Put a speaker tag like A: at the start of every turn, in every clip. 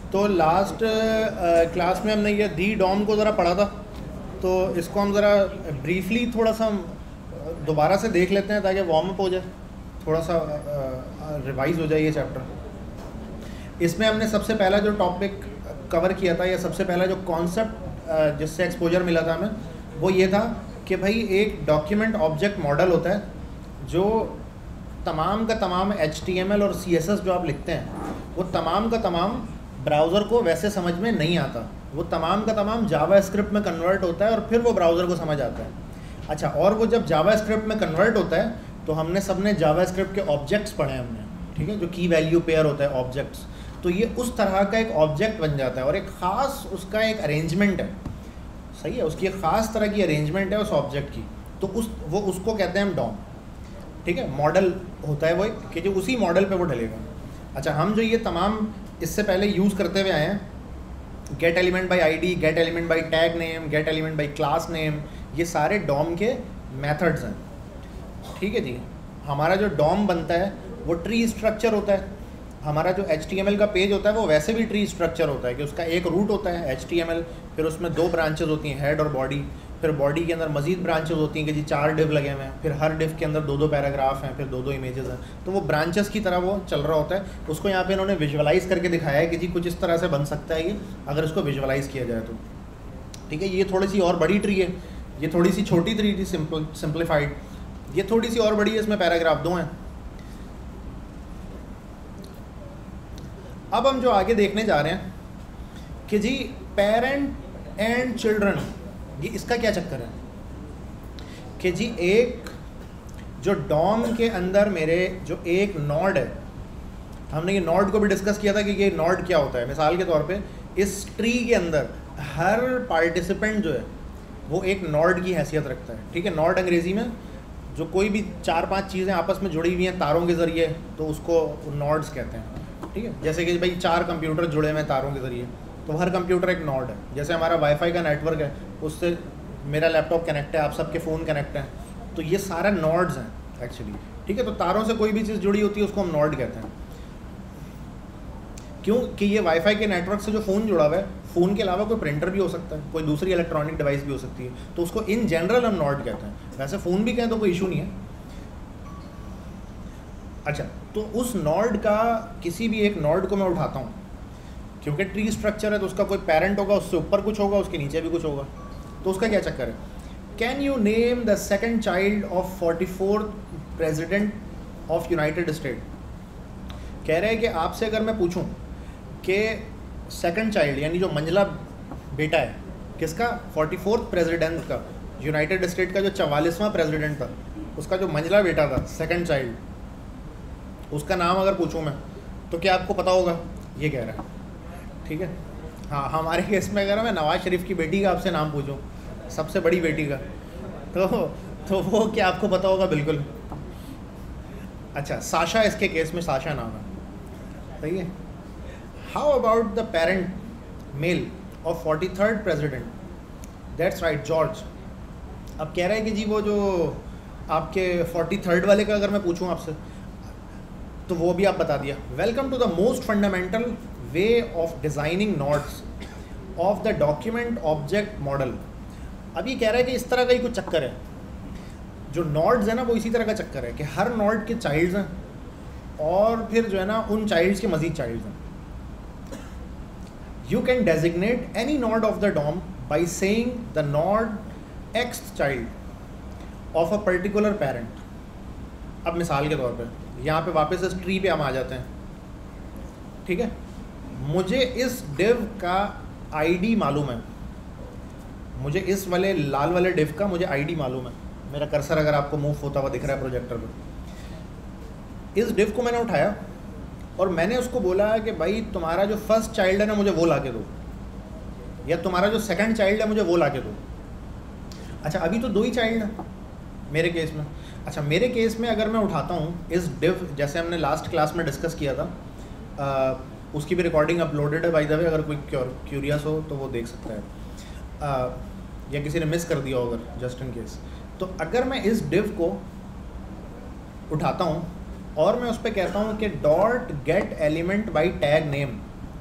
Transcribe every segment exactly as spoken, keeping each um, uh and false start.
A: तो last class में हमने ये दी डॉम को ज़रा पढ़ा था, तो इसको हम ज़रा ब्रीफली थोड़ा सा दोबारा से देख लेते हैं ताकि वार्म अप हो जाए, थोड़ा सा रिवाइज हो जाए ये चैप्टर। इसमें हमने सबसे पहला जो टॉपिक कवर किया था, या सबसे पहला जो कॉन्सेप्ट जिससे एक्सपोजर मिला था हमें, वो ये था कि भाई एक डॉक्यूमेंट ऑब्जेक्ट मॉडल होता है जो तमाम का तमाम एच टी एम एल और सी एस एस जो आप लिखते हैं वो तमाम का तमाम ब्राउज़र को वैसे समझ में नहीं आता, वो तमाम का तमाम जावा स्क्रिप्ट में कन्वर्ट होता है और फिर वो ब्राउज़र को समझ आता है। अच्छा, और वो जब जावा स्क्रिप्ट में कन्वर्ट होता है तो हमने सब ने जावा स्क्रिप्ट के ऑब्जेक्ट्स पढ़े हमने, ठीक है, जो की वैल्यू पेयर होता है ऑब्जेक्ट्स, तो ये उस तरह का एक ऑब्जेक्ट बन जाता है और एक ख़ास उसका एक अरेंजमेंट है, सही है, उसकी एक ख़ास तरह की अरेंजमेंट है उस ऑब्जेक्ट की, तो उस वो उसको कहते हैं हम डॉम, ठीक है, मॉडल होता है वो एक, कि जो उसी मॉडल पे वो ढलेगा। अच्छा, हम जो ये तमाम इससे पहले यूज़ करते हुए आए हैं, get element by ID, get element by tag name, get element by class name, ये सारे डॉम के मेथड्स हैं, ठीक है जी। हमारा जो डॉम बनता है वो ट्री स्ट्रक्चर होता है, हमारा जो एच टी एम एल का पेज होता है वो वैसे भी ट्री स्ट्रक्चर होता है कि उसका एक रूट होता है एच टी एम एल, फिर उसमें दो ब्रांचेस होती हैं, हेड और बॉडी, फिर बॉडी के अंदर मजीद ब्रांचेस होती हैं कि जी चार डिव लगे हुए हैं, फिर हर डिव के अंदर दो दो पैराग्राफ हैं, फिर दो दो इमेजेस हैं, तो वो ब्रांचेस की तरह वो चल रहा होता है। उसको यहाँ पे इन्होंने विजुअलाइज़ करके दिखाया है कि जी कुछ इस तरह से बन सकता है ये, अगर इसको विजुअलाइज़ किया जाए तो, ठीक है। ये थोड़ी सी और बड़ी ट्री है, ये थोड़ी सी छोटी ट्री थी, सिंपल सिंप्लीफाइड, ये थोड़ी सी और बड़ी है, इसमें पैराग्राफ दो हैं। अब हम जो आगे देखने जा रहे हैं कि जी पेरेंट एंड चिल्ड्रन, ये इसका क्या चक्कर है कि जी एक जो डॉम के अंदर मेरे जो एक नॉड है, हमने ये नॉड को भी डिस्कस किया था कि ये नॉड क्या होता है। मिसाल के तौर पे इस ट्री के अंदर हर पार्टिसिपेंट जो है वो एक नॉड की हैसियत रखता है, ठीक है। नॉड अंग्रेज़ी में जो कोई भी चार पांच चीज़ें आपस में जुड़ी हुई हैं तारों के ज़रिए, तो उसको नॉड्स कहते हैं, ठीक है। जैसे कि भाई चार कंप्यूटर जुड़े हुए हैं तारों के ज़रिए, तो हर कंप्यूटर एक नॉड है। जैसे हमारा वाईफाई का नेटवर्क है, उससे मेरा लैपटॉप कनेक्ट है, आप सबके फ़ोन कनेक्ट हैं, तो ये सारा नॉड्स हैं एक्चुअली, ठीक है। तो तारों से कोई भी चीज़ जुड़ी होती है उसको हम नॉड कहते हैं। क्यों कि ये वाईफाई के नेटवर्क से जो फ़ोन जुड़ा हुआ है, फ़ोन के अलावा कोई प्रिंटर भी हो सकता है, कोई दूसरी इलेक्ट्रॉनिक डिवाइस भी हो सकती है, तो उसको इन जनरल हम नॉड कहते हैं। वैसे फ़ोन भी कहें तो कोई इशू नहीं है। अच्छा, तो उस नॉड का किसी भी एक नॉड को मैं उठाता हूँ, क्योंकि ट्री स्ट्रक्चर है तो उसका कोई पेरेंट होगा, उससे ऊपर कुछ होगा, उसके नीचे भी कुछ होगा, तो उसका क्या चक्कर है। Can you name the second child of forty fourth president of United State. कह रहे हैं कि आपसे अगर मैं पूछूं कि सेकंड चाइल्ड यानी जो मंझला बेटा है किसका, फोर्टी फोर्थ प्रेजिडेंट का, यूनाइटेड स्टेट का जो चवालीसवां प्रेसिडेंट था, उसका जो मंझला बेटा था सेकंड चाइल्ड, उसका नाम अगर पूछूं मैं तो क्या आपको पता होगा, ये कह रहा है, ठीक है। हाँ, हमारे केस में अगर मैं नवाज शरीफ की बेटी का आपसे नाम पूछूं, सबसे बड़ी बेटी का, तो तो वो क्या आपको पता होगा, बिल्कुल। अच्छा, साशा इसके केस में साशा नाम है, सही है। How about the parent male of forty third president, that's right, George. अब कह रहे हैं कि जी वो जो आपके फोर्टी थर्ड वाले का अगर मैं पूछूं आपसे, तो वो भी आप बता दिया। Welcome to the most fundamental way of designing nodes of the document object model. अब ये कह रहा है कि इस तरह का ही कुछ चक्कर है, जो नॉड्स है ना वो इसी तरह का चक्कर है कि हर नॉड के चाइल्ड्स हैं और फिर जो है ना उन चाइल्ड्स के मजीद चाइल्ड्स हैं। You can designate any node of the DOM by saying the node X child of a particular parent. अब मिसाल के तौर पे यहाँ पे वापस इस ट्री पे हम आ जाते हैं, ठीक है। मुझे इस डिव का आईडी मालूम है, मुझे इस वाले लाल वाले डिव का मुझे आईडी मालूम है। मेरा कर्सर अगर आपको मूव होता हुआ दिख रहा है प्रोजेक्टर पे, इस डिव को मैंने उठाया और मैंने उसको बोला कि भाई तुम्हारा जो फर्स्ट चाइल्ड है ना मुझे वो ला के दो, या तुम्हारा जो सेकंड चाइल्ड है मुझे वो ला के दो। अच्छा, अभी तो दो ही चाइल्ड हैं मेरे केस में। अच्छा, मेरे केस में अगर मैं उठाता हूँ इस डिव, जैसे हमने लास्ट क्लास में डिस्कस किया था, आ, उसकी भी रिकॉर्डिंग अपलोडेड है बाय द वे, अगर कोई क्यूरियस हो तो वो देख सकता है, आ, या किसी ने मिस कर दिया हो अगर, जस्ट इन केस। तो अगर मैं इस डिव को उठाता हूँ और मैं उस पर कहता हूँ कि dot get element by tag name,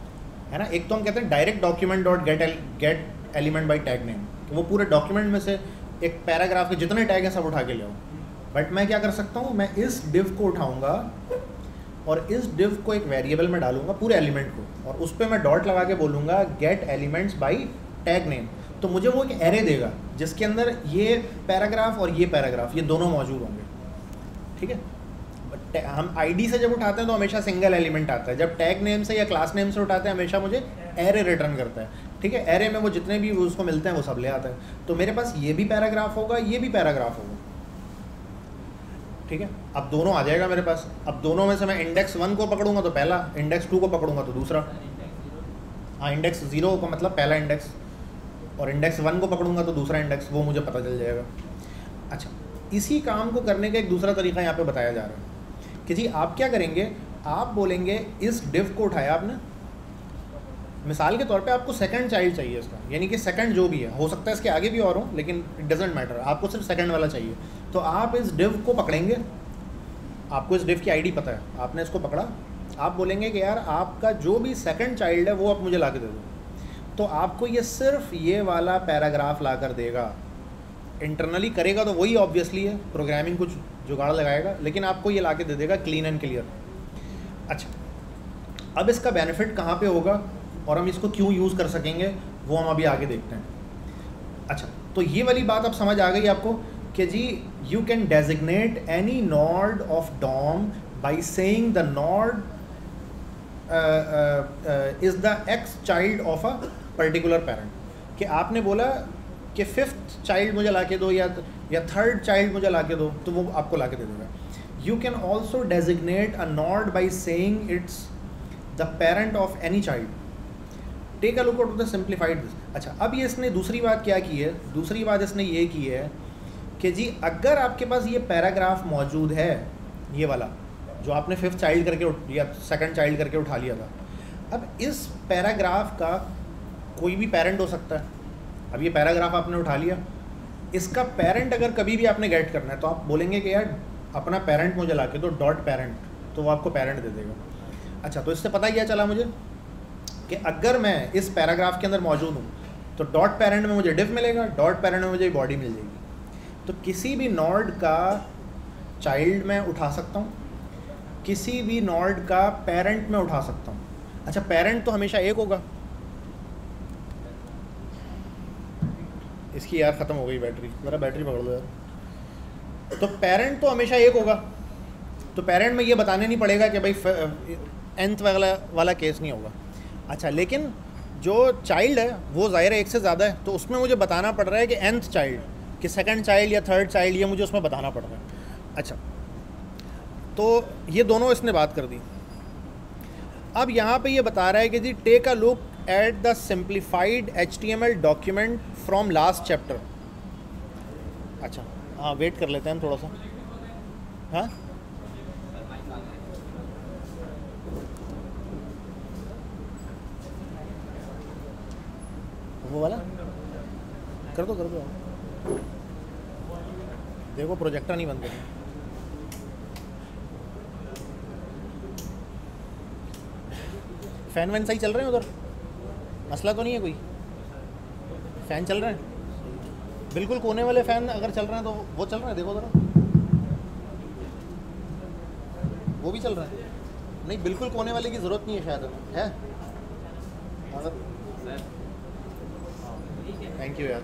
A: है ना। एक तो हम कहते हैं direct document dot get get element by tag name, वो पूरे डॉक्यूमेंट में से एक पैराग्राफ के जितने टैग हैं सब उठा के ले आओ। बट मैं क्या कर सकता हूँ, मैं इस डिव को उठाऊँगा और इस डिव को एक वेरिएबल में डालूंगा पूरे एलिमेंट को, और उस पर मैं डॉट लगा के बोलूँगा get elements by tag name, तो मुझे वो एक एरे देगा जिसके अंदर ये पैराग्राफ और ये पैराग्राफ ये दोनों मौजूद होंगे। ठीक है, बट हम आईडी से जब उठाते हैं तो हमेशा सिंगल एलिमेंट आता है, जब टैग नेम से या क्लास नेम से उठाते हैं हमेशा मुझे एरे रिटर्न करता है। ठीक है, एरे में वो जितने भी उसको मिलते हैं वो सब ले आता है। तो मेरे पास ये भी पैराग्राफ होगा, ये भी पैराग्राफ होगा। ठीक है, अब दोनों आ जाएगा मेरे पास। अब दोनों में से मैं इंडेक्स वन को पकड़ूंगा तो पहला, इंडेक्स टू को पकड़ूंगा तो दूसरा। हाँ, इंडेक्स ज़ीरो का मतलब पहला इंडेक्स, और इंडेक्स वन को पकड़ूंगा तो दूसरा इंडेक्स, वो मुझे पता चल जाएगा। अच्छा, इसी काम को करने का एक दूसरा तरीका यहाँ पे बताया जा रहा है कि जी आप क्या करेंगे, आप बोलेंगे इस डिव को उठाया आपने, मिसाल के तौर पे आपको सेकंड चाइल्ड चाहिए इसका, यानी कि सेकंड जो भी है, हो सकता है इसके आगे भी और हो लेकिन इट डजेंट मैटर, आपको सिर्फ सेकंड वाला चाहिए। तो आप इस डिव को पकड़ेंगे, आपको इस डिव की आईडी पता है, आपने इसको पकड़ा, आप बोलेंगे कि यार आपका जो भी सेकंड चाइल्ड है वो आप मुझे ला के दे दो, तो आपको ये सिर्फ ये वाला पैराग्राफ ला कर देगा। इंटरनली करेगा तो वही ऑब्वियसली है, प्रोग्रामिंग कुछ जुगाड़ लगाएगा, लेकिन आपको ये ला के दे देगा क्लीन एंड क्लियर। अच्छा, अब इसका बेनिफिट कहाँ पे होगा और हम इसको क्यों यूज़ कर सकेंगे वो हम अभी आगे देखते हैं। अच्छा, तो ये वाली बात अब समझ आ गई आपको कि जी you can designate any node of DOM by saying the node is the X child of a particular parent, कि आपने बोला कि फिफ्थ चाइल्ड मुझे ला के दो या या थर्ड चाइल्ड मुझे ला के दो, तो वो आपको ला के दे देगा। You can also designate a node by saying it's the parent of any child. Take a look at the simplified this. अच्छा, अब ये इसने दूसरी बात क्या की है, दूसरी बात इसने ये की है कि जी अगर आपके पास ये पैराग्राफ मौजूद है, ये वाला जो आपने फिफ्थ चाइल्ड करके उठ या सेकंड चाइल्ड करके उठा लिया था, अब इस पैराग्राफ का कोई भी पेरेंट हो सकता है। अब ये पैराग्राफ आपने उठा लिया, इसका पेरेंट अगर कभी भी आपने गेट करना है तो आप बोलेंगे कि यार अपना पेरेंट मुझे ला के दो, डॉट पेरेंट, तो वो आपको पेरेंट दे देगा। अच्छा, तो इससे पता क्या चला मुझे कि अगर मैं इस पैराग्राफ के अंदर मौजूद हूँ तो डॉट पेरेंट में मुझे डिव मिलेगा, डॉट पेरेंट में मुझे बॉडी मिल जाएगी। तो किसी भी नॉड का चाइल्ड मैं उठा सकता हूँ, किसी भी नॉड का पेरेंट में उठा सकता हूँ। अच्छा, पेरेंट तो हमेशा एक होगा। इसकी यार ख़त्म हो गई बैटरी, ज़रा बैटरी पकड़ लो यार। तो पेरेंट तो हमेशा एक होगा, तो पेरेंट में ये बताने नहीं पड़ेगा कि भाई एंथ वाला वाला केस नहीं होगा। अच्छा, लेकिन जो चाइल्ड है वो ज़ाहिर है एक से ज़्यादा है, तो उसमें मुझे बताना पड़ रहा है कि एंथ चाइल्ड कि सेकंड चाइल्ड या थर्ड चाइल्ड, ये मुझे उसमें बताना पड़ रहा है। अच्छा, तो ये दोनों इसने बात कर दी। अब यहाँ पे ये बता रहा है कि जी take a look at the simplified H T M L document from last chapter. अच्छा, हाँ वेट कर लेते हैं हम थोड़ा सा। हाँ, वो वाला कर दो कर दो, देखो प्रोजेक्टर नहीं बंद करना। फैन वैन सही चल रहे हैं उधर, मसला तो नहीं है कोई? फ़ैन चल रहे हैं बिल्कुल, कोने वाले फ़ैन अगर चल रहे हैं तो वो चल रहे हैं, देखो ज़रा वो भी चल रहा है। नहीं, बिल्कुल कोने वाले की ज़रूरत नहीं है शायद, है अगर। थैंक यू यार।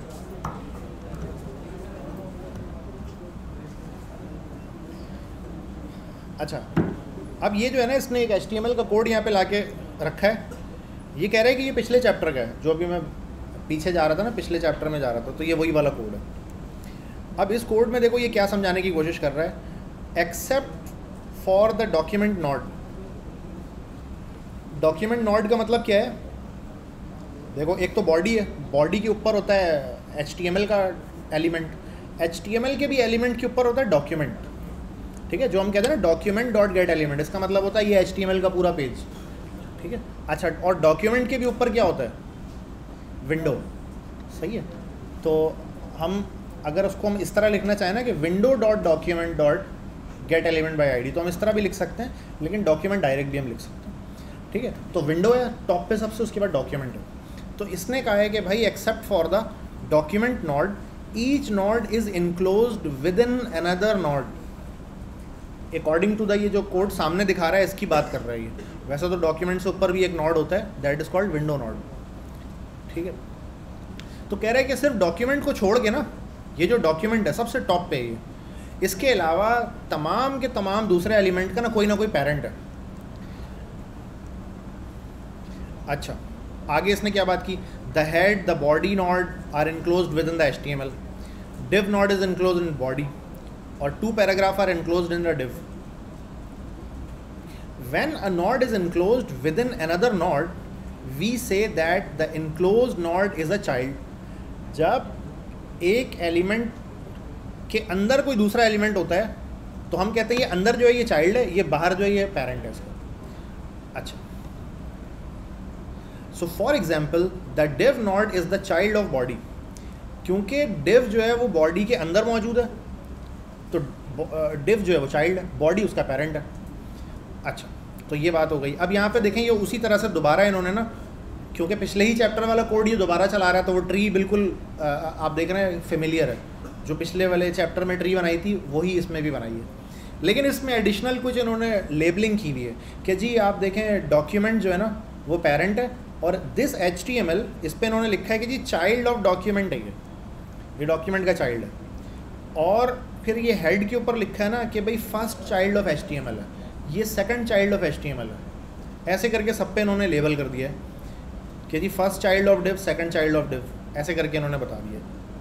A: अच्छा, अब ये जो है ना, इसने एक एच टी एम एल का कोड यहाँ पे लाके रखा है। ये कह रहा है कि ये पिछले चैप्टर का है, जो अभी मैं पीछे जा रहा था ना, पिछले चैप्टर में जा रहा था, तो ये वही वाला कोड है। अब इस कोड में देखो ये क्या समझाने की कोशिश कर रहा है, except for the document node. Document node का मतलब क्या है, देखो एक तो बॉडी है, बॉडी के ऊपर होता है एच टी एम एल का element, H T M L के भी एलिमेंट के ऊपर होता है डॉक्यूमेंट। ठीक है, जो हम कहते हैं ना डॉक्यूमेंट डॉट गेट एलिमेंट, इसका मतलब होता है ये एच टी एम एल का पूरा पेज। ठीक है, अच्छा, और डॉक्यूमेंट के भी ऊपर क्या होता है, विंडो। सही है, तो हम अगर उसको हम इस तरह लिखना चाहें ना कि window dot document dot get element by I D, तो हम इस तरह भी लिख सकते हैं, लेकिन डॉक्यूमेंट डायरेक्ट भी हम लिख सकते हैं। ठीक है, तो विंडो है टॉप पे सबसे, उसके बाद डॉक्यूमेंट है। तो इसने कहा है कि भाई except for the document node each node is enclosed within another node, according to the, ये जो कोड सामने दिखा रहा है इसकी बात कर रहा है ये। वैसे तो डॉक्यूमेंट से ऊपर भी एक नोड होता है, that is called window node, ठीक है। तो कह रहा है कि सिर्फ डॉक्यूमेंट को छोड़ के ना, ये जो डॉक्यूमेंट है सबसे टॉप पे ये, इसके अलावा तमाम के तमाम दूसरे एलिमेंट का ना कोई ना कोई पेरेंट है। अच्छा, आगे इसने क्या बात की, the head the body node are enclosed within the H T M L, div node is enclosed in body, और two paragraph are enclosed in the div. When a node is enclosed within another node, we say that the enclosed node is a child. जब एक element के अंदर कोई दूसरा element होता है तो हम कहते हैं ये अंदर जो है ये चाइल्ड है, ये बाहर जो है ये पेरेंट है इसका। अच्छा, so for example the div node is the child of body, क्योंकि div जो है वो बॉडी के अंदर मौजूद है तो div जो है वो चाइल्ड है, बॉडी उसका पेरेंट है। अच्छा, तो ये बात हो गई। अब यहाँ पे देखें ये उसी तरह से दोबारा इन्होंने ना, क्योंकि पिछले ही चैप्टर वाला कोड ये दोबारा चला रहा है, तो वो ट्री बिल्कुल आ, आप देख रहे हैं फेमिलियर है, जो पिछले वाले चैप्टर में ट्री बनाई थी वही इसमें भी बनाई है, लेकिन इसमें एडिशनल कुछ इन्होंने लेबलिंग की हुई है कि जी आप देखें डॉक्यूमेंट जो है ना वो पेरेंट है, और this H T M L इस पर इन्होंने लिखा है कि जी चाइल्ड ऑफ डॉक्यूमेंट है, ये ये डॉक्यूमेंट का चाइल्ड है। और फिर ये हेड के ऊपर लिखा है ना कि भाई first child of H T M L है, ये second child of H T M L है। ऐसे करके सब पे इन्होंने लेबल कर दिया है कि जी first child of div, second child of div, ऐसे करके इन्होंने बता दिया।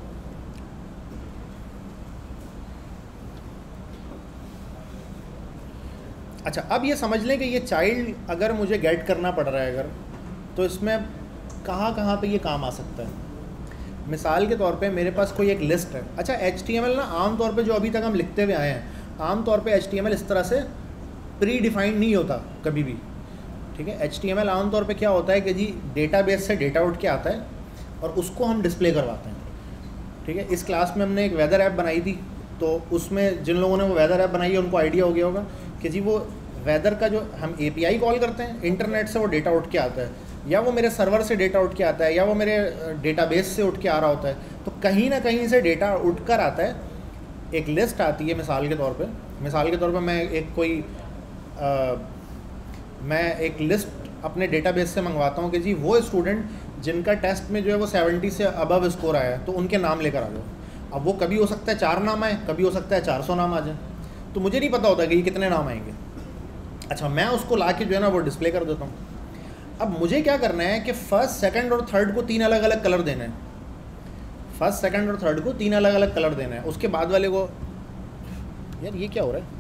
A: अच्छा, अब ये समझ लें कि ये चाइल्ड अगर मुझे गेट करना पड़ रहा है अगर, तो इसमें कहाँ कहाँ पे ये काम आ सकता है। मिसाल के तौर पे मेरे पास कोई एक लिस्ट है। अच्छा, एच टी एम एल ना आम तौर पे जो अभी तक हम लिखते हुए आए हैं, आम तौर पे एच टी एम एल इस तरह से प्री डिफाइंड नहीं होता कभी भी, ठीक है। एच टी एम एल आम तौर पे क्या होता है कि जी डेटाबेस से डेटा उठ के आता है और उसको हम डिस्प्ले करवाते हैं, ठीक है। इस क्लास में हमने एक वेदर ऐप बनाई थी, तो उसमें जिन लोगों ने वो वेदर ऐप बनाई है उनको आइडिया हो गया होगा कि जी वो वेदर का जो हम ए पी आई कॉल करते हैं, इंटरनेट से वो डेटा उठ के आता है, या वो मेरे सर्वर से डेटा उठ के आता है, या वो मेरे डेटाबेस से उठ के आ रहा होता है, तो कहीं ना कहीं से डेटा उठ कर आता है। एक लिस्ट आती है मिसाल के तौर पे, मिसाल के तौर पे मैं एक कोई आ, मैं एक लिस्ट अपने डेटाबेस से मंगवाता हूँ कि जी वो स्टूडेंट जिनका टेस्ट में जो है वो सेवेंटी से अबव स्कोर आया है, तो उनके नाम लेकर आ जाओ। अब वो कभी हो सकता है चार नाम आए, कभी हो सकता है चार सौ नाम आ जाए, तो मुझे नहीं पता होता कि ये कितने नाम आएंगे। अच्छा, मैं उसको ला के जो है ना वो डिस्प्ले कर देता हूँ। अब मुझे क्या करना है कि फ़र्स्ट, सेकंड और थर्ड को तीन अलग अलग कलर देना है, फर्स्ट, सेकंड और थर्ड को तीन अलग अलग कलर देना है। उसके बाद वाले को, यार ये क्या हो रहा है,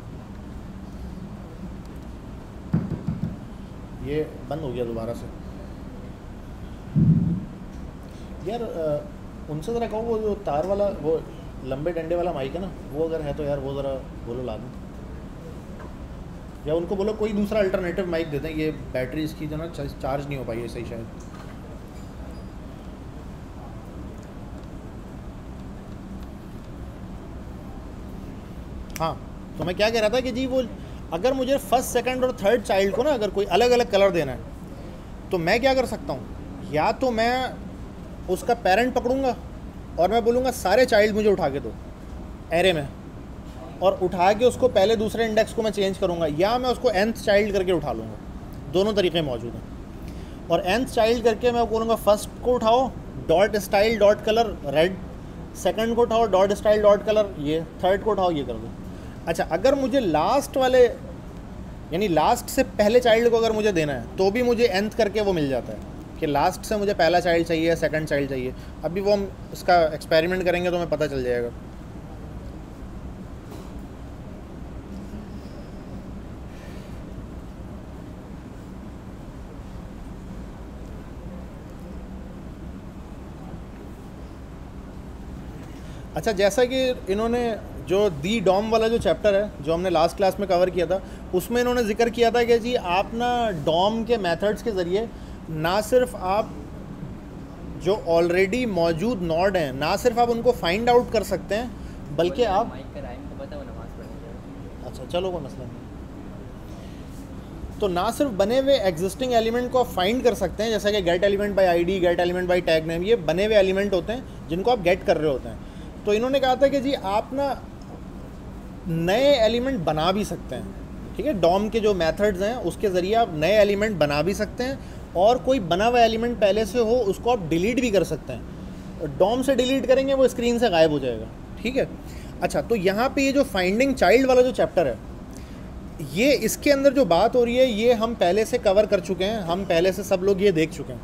A: ये बंद हो गया दोबारा से। यार उनसे ज़रा कहो वो जो तार वाला, वो लंबे डंडे वाला माइक है ना, वो अगर है तो यार वो ज़रा बोलो ला दें, या उनको बोलो कोई दूसरा अल्टरनेटिव माइक दे दें। ये बैटरी इसकी जो ना चार्ज नहीं हो पाई है सही शायद। हाँ, तो मैं क्या कह रहा था कि जी वो अगर मुझे फर्स्ट, सेकंड और थर्ड चाइल्ड को ना अगर कोई अलग अलग कलर देना है तो मैं क्या कर सकता हूँ, या तो मैं उसका पेरेंट पकड़ूंगा और मैं बोलूँगा सारे चाइल्ड मुझे उठा के दो एरे में, और उठा के उसको पहले दूसरे इंडेक्स को मैं चेंज करूँगा, या मैं उसको nth चाइल्ड करके उठा लूँगा। दोनों तरीके मौजूद हैं। और nth चाइल्ड करके मैं बोलूँगा फर्स्ट को उठाओ dot style dot color red, second को उठाओ डॉट स्टाइल डॉट कलर ये, थर्ड को उठाओ ये कर दो। अच्छा, अगर मुझे लास्ट वाले यानी लास्ट से पहले चाइल्ड को अगर मुझे देना है तो भी मुझे nth करके वो मिल जाता है कि लास्ट से मुझे पहला चाइल्ड चाहिए, सेकंड चाइल्ड चाहिए। अभी वो हम इसका एक्सपेरिमेंट करेंगे तो हमें पता चल जाएगा। अच्छा, जैसा कि इन्होंने जो दी डॉम वाला जो चैप्टर है जो हमने लास्ट क्लास में कवर किया था, उसमें इन्होंने जिक्र किया था कि जी आप ना डॉम के मेथड्स के ज़रिए ना सिर्फ आप जो ऑलरेडी मौजूद नोड हैं ना सिर्फ आप उनको फाइंड आउट कर सकते हैं, बल्कि आप, अच्छा चलो कोई मसला नहीं। तो ना सिर्फ बने हुए एग्जिस्टिंग एलिमेंट को आप फाइंड कर सकते हैं, जैसा कि get element by ID, get element by tag name, ये बने हुए एलिमेंट होते हैं जिनको आप गेट कर रहे होते हैं। तो इन्होंने कहा था कि जी आप ना नए एलिमेंट बना भी सकते हैं, ठीक है, डॉम के जो मेथड्स हैं उसके ज़रिए आप नए एलिमेंट बना भी सकते हैं, और कोई बना हुआ एलिमेंट पहले से हो उसको आप डिलीट भी कर सकते हैं। डॉम से डिलीट करेंगे वो स्क्रीन से गायब हो जाएगा, ठीक है। अच्छा, तो यहाँ पे ये जो फाइंडिंग चाइल्ड वाला जो चैप्टर है, ये इसके अंदर जो बात हो रही है ये हम पहले से कवर कर चुके हैं, हम पहले से सब लोग ये देख चुके हैं।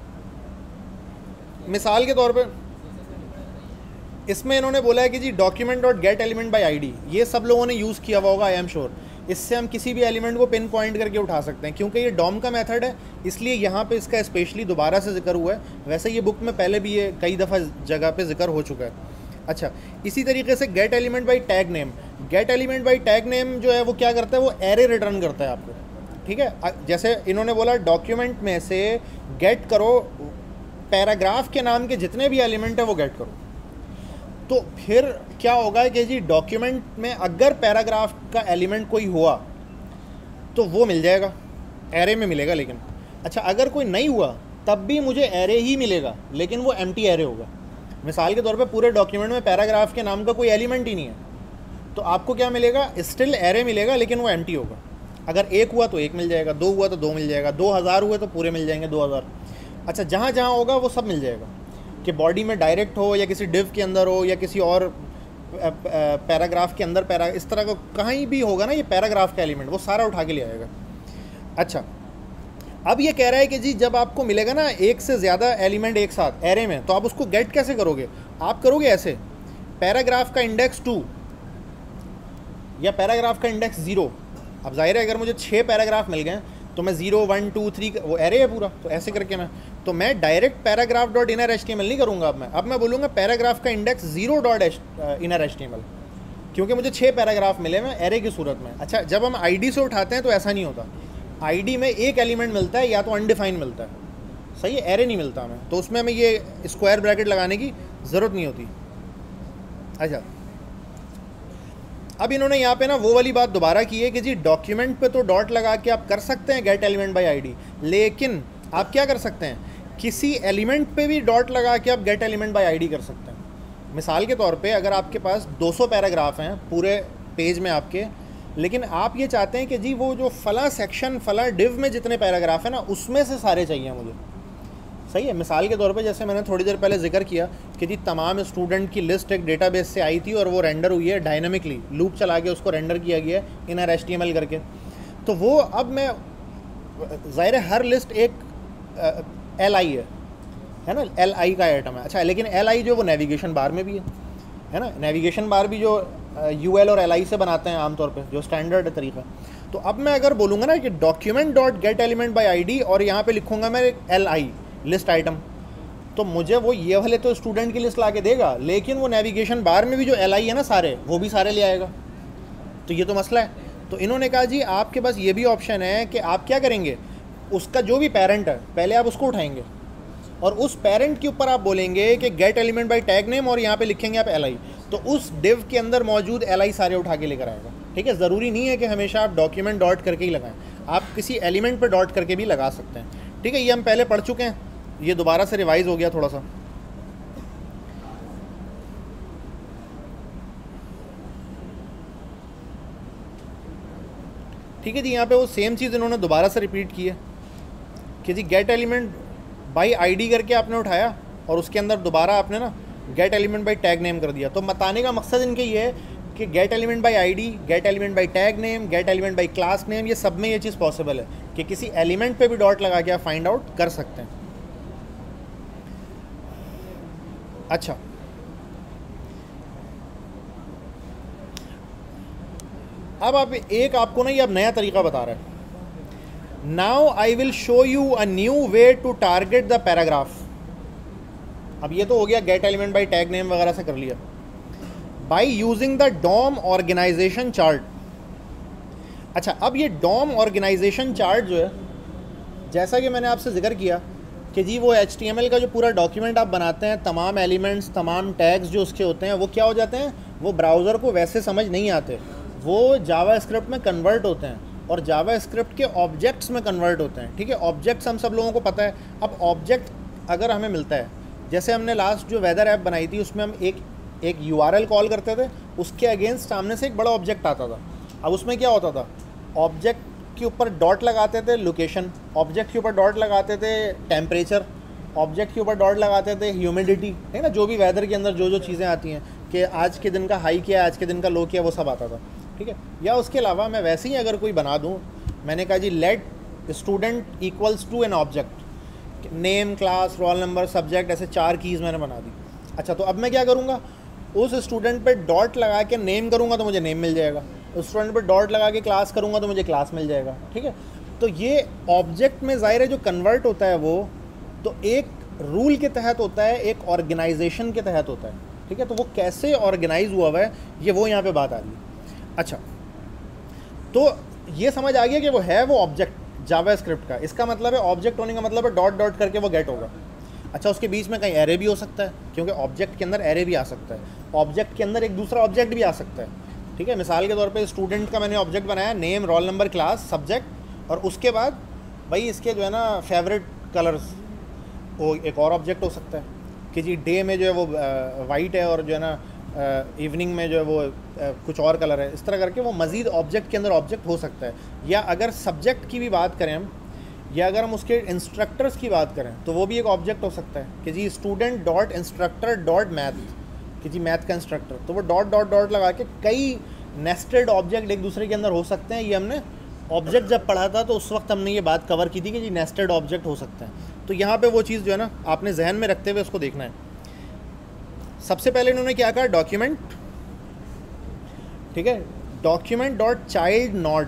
A: मिसाल के तौर पे इसमें इन्होंने बोला है कि जी document dot get element by ID, ये सब लोगों ने यूज़ किया हुआ होगा, आई एम श्योर। इससे हम किसी भी एलिमेंट को पिन पॉइंट करके उठा सकते हैं, क्योंकि ये डॉम का मेथड है इसलिए यहाँ पे इसका स्पेशली दोबारा से जिक्र हुआ है। वैसे ये बुक में पहले भी ये कई दफ़ा जगह पे जिक्र हो चुका है। अच्छा, इसी तरीके से get element by tag name, get element by tag name जो है वो क्या करता है, वो एरे रिटर्न करता है आपको, ठीक है। जैसे इन्होंने बोला डॉक्यूमेंट में से गेट करो पैराग्राफ के नाम के जितने भी एलिमेंट है वो गेट करो। तो फिर क्या होगा कि जी डॉक्यूमेंट में अगर पैराग्राफ का एलिमेंट कोई हुआ तो वो मिल जाएगा, एरे में मिलेगा। लेकिन अच्छा, अगर कोई नहीं हुआ तब भी मुझे एरे ही मिलेगा, लेकिन वो एम्प्टी एरे होगा। मिसाल के तौर पे पूरे डॉक्यूमेंट में पैराग्राफ के नाम का कोई एलिमेंट ही नहीं है, तो आपको क्या मिलेगा, स्टिल एरे मिलेगा, लेकिन वो एम्प्टी होगा। अगर एक हुआ तो एक मिल जाएगा, दो हुआ तो दो मिल जाएगा, दो हज़ार हुए तो पूरे मिल जाएंगे दो हज़ार। अच्छा, जहाँ जहाँ होगा वो सब मिल जाएगा, कि बॉडी में डायरेक्ट हो या किसी डिव के अंदर हो या किसी और पैराग्राफ के अंदर, पैरा इस तरह का कहीं भी होगा ना ये पैराग्राफ का एलिमेंट, वो सारा उठा के ले आएगा। अच्छा, अब ये कह रहा है कि जी जब आपको मिलेगा ना एक से ज़्यादा एलिमेंट एक साथ एरे में, तो आप उसको गेट कैसे करोगे? आप करोगे ऐसे, पैराग्राफ का इंडेक्स टू या पैराग्राफ का इंडेक्स ज़ीरो। अब जाहिर है अगर मुझे छः पैराग्राफ मिल गए तो मैं ज़ीरो वन टू थ्री, वो एरे है पूरा, तो ऐसे करके मैं तो मैं direct paragraph dot inner H T M L नहीं करूँगा। अब मैं अब मैं बोलूँगा पैराग्राफ का index zero dot inner H T M L, क्योंकि मुझे छः पैराग्राफ मिले हैं एरे की सूरत में। अच्छा, जब हम आईडी से उठाते हैं तो ऐसा नहीं होता, आईडी में एक एलिमेंट मिलता है या तो अनडिफाइंड मिलता है, सही है, एरे नहीं मिलता हमें, तो उसमें हमें ये स्क्वायर ब्रैकेट लगाने की ज़रूरत नहीं होती। अच्छा, अब इन्होंने यहाँ पे ना वो वाली बात दोबारा की है कि जी डॉक्यूमेंट पे तो डॉट लगा के आप कर सकते हैं गेट एलिमेंट बाय आईडी, लेकिन आप क्या कर सकते हैं, किसी एलिमेंट पे भी डॉट लगा के आप गेट एलिमेंट बाय आईडी कर सकते हैं। मिसाल के तौर पे अगर आपके पास दो सौ पैराग्राफ हैं पूरे पेज में आपके, लेकिन आप ये चाहते हैं कि जी वो जो फला सेक्शन फला डिव में जितने पैराग्राफ है ना उसमें से सारे चाहिए मुझे, सही है। मिसाल के तौर पे जैसे मैंने थोड़ी देर पहले जिक्र किया कि जी तमाम स्टूडेंट की लिस्ट एक डेटाबेस से आई थी और वो रेंडर हुई है डायनामिकली, लूप चला के उसको रेंडर किया गया है inner H T M L करके। तो वो अब मैं ज़ाहिर है हर लिस्ट एक एल आई है है ना, एल आई का आइटम है। अच्छा, लेकिन एल आई जो वो नेविगेशन बार में भी है है ना, नेविगेशन बार भी जो यू एल और एल आई से बनाते हैं आमतौर पे, जो स्टैंडर्ड तरीका। तो अब मैं अगर बोलूँगा ना कि document dot get element by I D और यहाँ पे लिखूँगा मैं एल आई लिस्ट आइटम, तो मुझे वो ये वाले तो स्टूडेंट की लिस्ट ला के देगा, लेकिन वो नेविगेशन बार में भी जो एल आई है ना सारे, वो भी सारे ले आएगा। तो ये तो मसला है। तो इन्होंने कहा जी आपके पास ये भी ऑप्शन है कि आप क्या करेंगे, उसका जो भी पेरेंट है पहले आप उसको उठाएंगे और उस पेरेंट के ऊपर आप बोलेंगे कि get element by tag name और यहाँ पे लिखेंगे आप एल आई, तो उस डिव के अंदर मौजूद एल आई सारे उठा के लेकर आएगा। ठीक है, ज़रूरी नहीं है कि हमेशा आप डॉक्यूमेंट डॉट करके ही लगाएं, आप किसी एलिमेंट पर डॉट करके भी लगा सकते हैं। ठीक है, ये हम पहले पढ़ चुके हैं, ये दोबारा से रिवाइज हो गया थोड़ा सा। ठीक है जी, यहाँ पे वो सेम चीज़ इन्होंने दोबारा से रिपीट की है कि जी गेट एलिमेंट बाई आईडी करके आपने उठाया और उसके अंदर दोबारा आपने ना get element by tag name कर दिया। तो बताने का मकसद इनके ये है कि get element by ID, get element by tag name, get element by class name, ये सब में ये चीज़ पॉसिबल है कि किसी एलिमेंट पे भी डॉट लगा के आप फाइंड आउट कर सकते हैं। अच्छा, अब आप एक आपको ना ये अब नया तरीका बता रहा है। Now I will show you a new way to target the paragraph. अब ये तो हो गया get element by tag name वगैरह से कर लिया। By using the DOM organization chart. अच्छा, अब ये डॉम ऑर्गेनाइजेशन चार्ट जो है, जैसा कि मैंने आपसे जिक्र किया कि जी वो एच टी एम एल का जो पूरा डॉक्यूमेंट आप बनाते हैं, तमाम एलिमेंट्स, तमाम टैग्स जो उसके होते हैं, वो क्या हो जाते हैं, वो ब्राउज़र को वैसे समझ नहीं आते, वो जावा स्क्रिप्ट में कन्वर्ट होते हैं और जावा स्क्रिप्ट के ऑब्जेक्ट्स में कन्वर्ट होते हैं, ठीक है। ऑब्जेक्ट्स हम सब लोगों को पता है। अब ऑब्जेक्ट अगर हमें मिलता है, जैसे हमने लास्ट जो वेदर ऐप बनाई थी उसमें हम एक एक यूआरएल कॉल करते थे, उसके अगेंस्ट सामने से एक बड़ा ऑब्जेक्ट आता था। अब उसमें क्या होता था, ऑब्जेक्ट के ऊपर डॉट लगाते थे लोकेशन, ऑब्जेक्ट के ऊपर डॉट लगाते थे टेम्परेचर, ऑब्जेक्ट के ऊपर डॉट लगाते थे ह्यूमिडिटी, है ना, जो भी वेदर के अंदर जो जो चीज़ें आती हैं कि आज के दिन का हाई क्या है, आज के दिन का लो क्या है, वो सब आता था, ठीक है। या उसके अलावा मैं वैसे ही अगर कोई बना दूँ, मैंने कहा जी let student equals to an object, name, class, roll number, subject, ऐसे चार कीज़ मैंने बना दी। अच्छा, तो अब मैं क्या करूँगा, उस स्टूडेंट पे डॉट लगा के नेम करूँगा तो मुझे नेम मिल जाएगा, उस स्टूडेंट पे डॉट लगा के क्लास करूँगा तो मुझे क्लास मिल जाएगा, ठीक है। तो ये ऑब्जेक्ट में ज़ाहिर है जो कन्वर्ट होता है वो तो एक रूल के तहत होता है, एक ऑर्गेनाइजेशन के तहत होता है, ठीक है। तो वो कैसे ऑर्गेनाइज हुआ हुआ है, ये वो यहाँ पे बात आ रही है। अच्छा, तो ये समझ आ गया कि वो है वो ऑब्जेक्ट जावा स्क्रिप्ट का। इसका मतलब है ऑब्जेक्ट होने का मतलब है डॉट डॉट करके वो गेट होगा। अच्छा, उसके बीच में कहीं एरे भी हो सकता है, क्योंकि ऑब्जेक्ट के अंदर एरे भी आ सकता है, ऑब्जेक्ट के अंदर एक दूसरा ऑब्जेक्ट भी आ सकता है, ठीक है। मिसाल के तौर पे स्टूडेंट का मैंने ऑब्जेक्ट बनाया, name, roll number, class, subject, और उसके बाद भाई इसके जो है ना फेवरेट कलर्स, वो एक और ऑब्जेक्ट हो सकता है कि जी डे में जो है वो वाइट है और जो है ना इवनिंग में जो है वो आ, कुछ और कलर है। इस तरह करके वो मज़ीद ऑब्जेक्ट के अंदर ऑब्जेक्ट हो सकता है। या अगर सब्जेक्ट की भी बात करें हम, या अगर हम उसके इंस्ट्रक्टर्स की बात करें तो वो भी एक ऑब्जेक्ट हो सकता है कि जी student dot instructor dot math, कि जी मैथ का इंस्ट्रक्टर, तो वो डॉट डॉट डॉट लगा के कई नेस्टेड ऑब्जेक्ट एक दूसरे के अंदर हो सकते हैं। ये हमने ऑब्जेक्ट जब पढ़ा था तो उस वक्त हमने ये बात कवर की थी कि जी नेस्टेड ऑब्जेक्ट हो सकते हैं। तो यहाँ पे वो चीज़ जो है ना आपने जहन में रखते हुए उसको देखना है। सबसे पहले इन्होंने क्या कहा, डॉक्यूमेंट, ठीक है, document dot child node.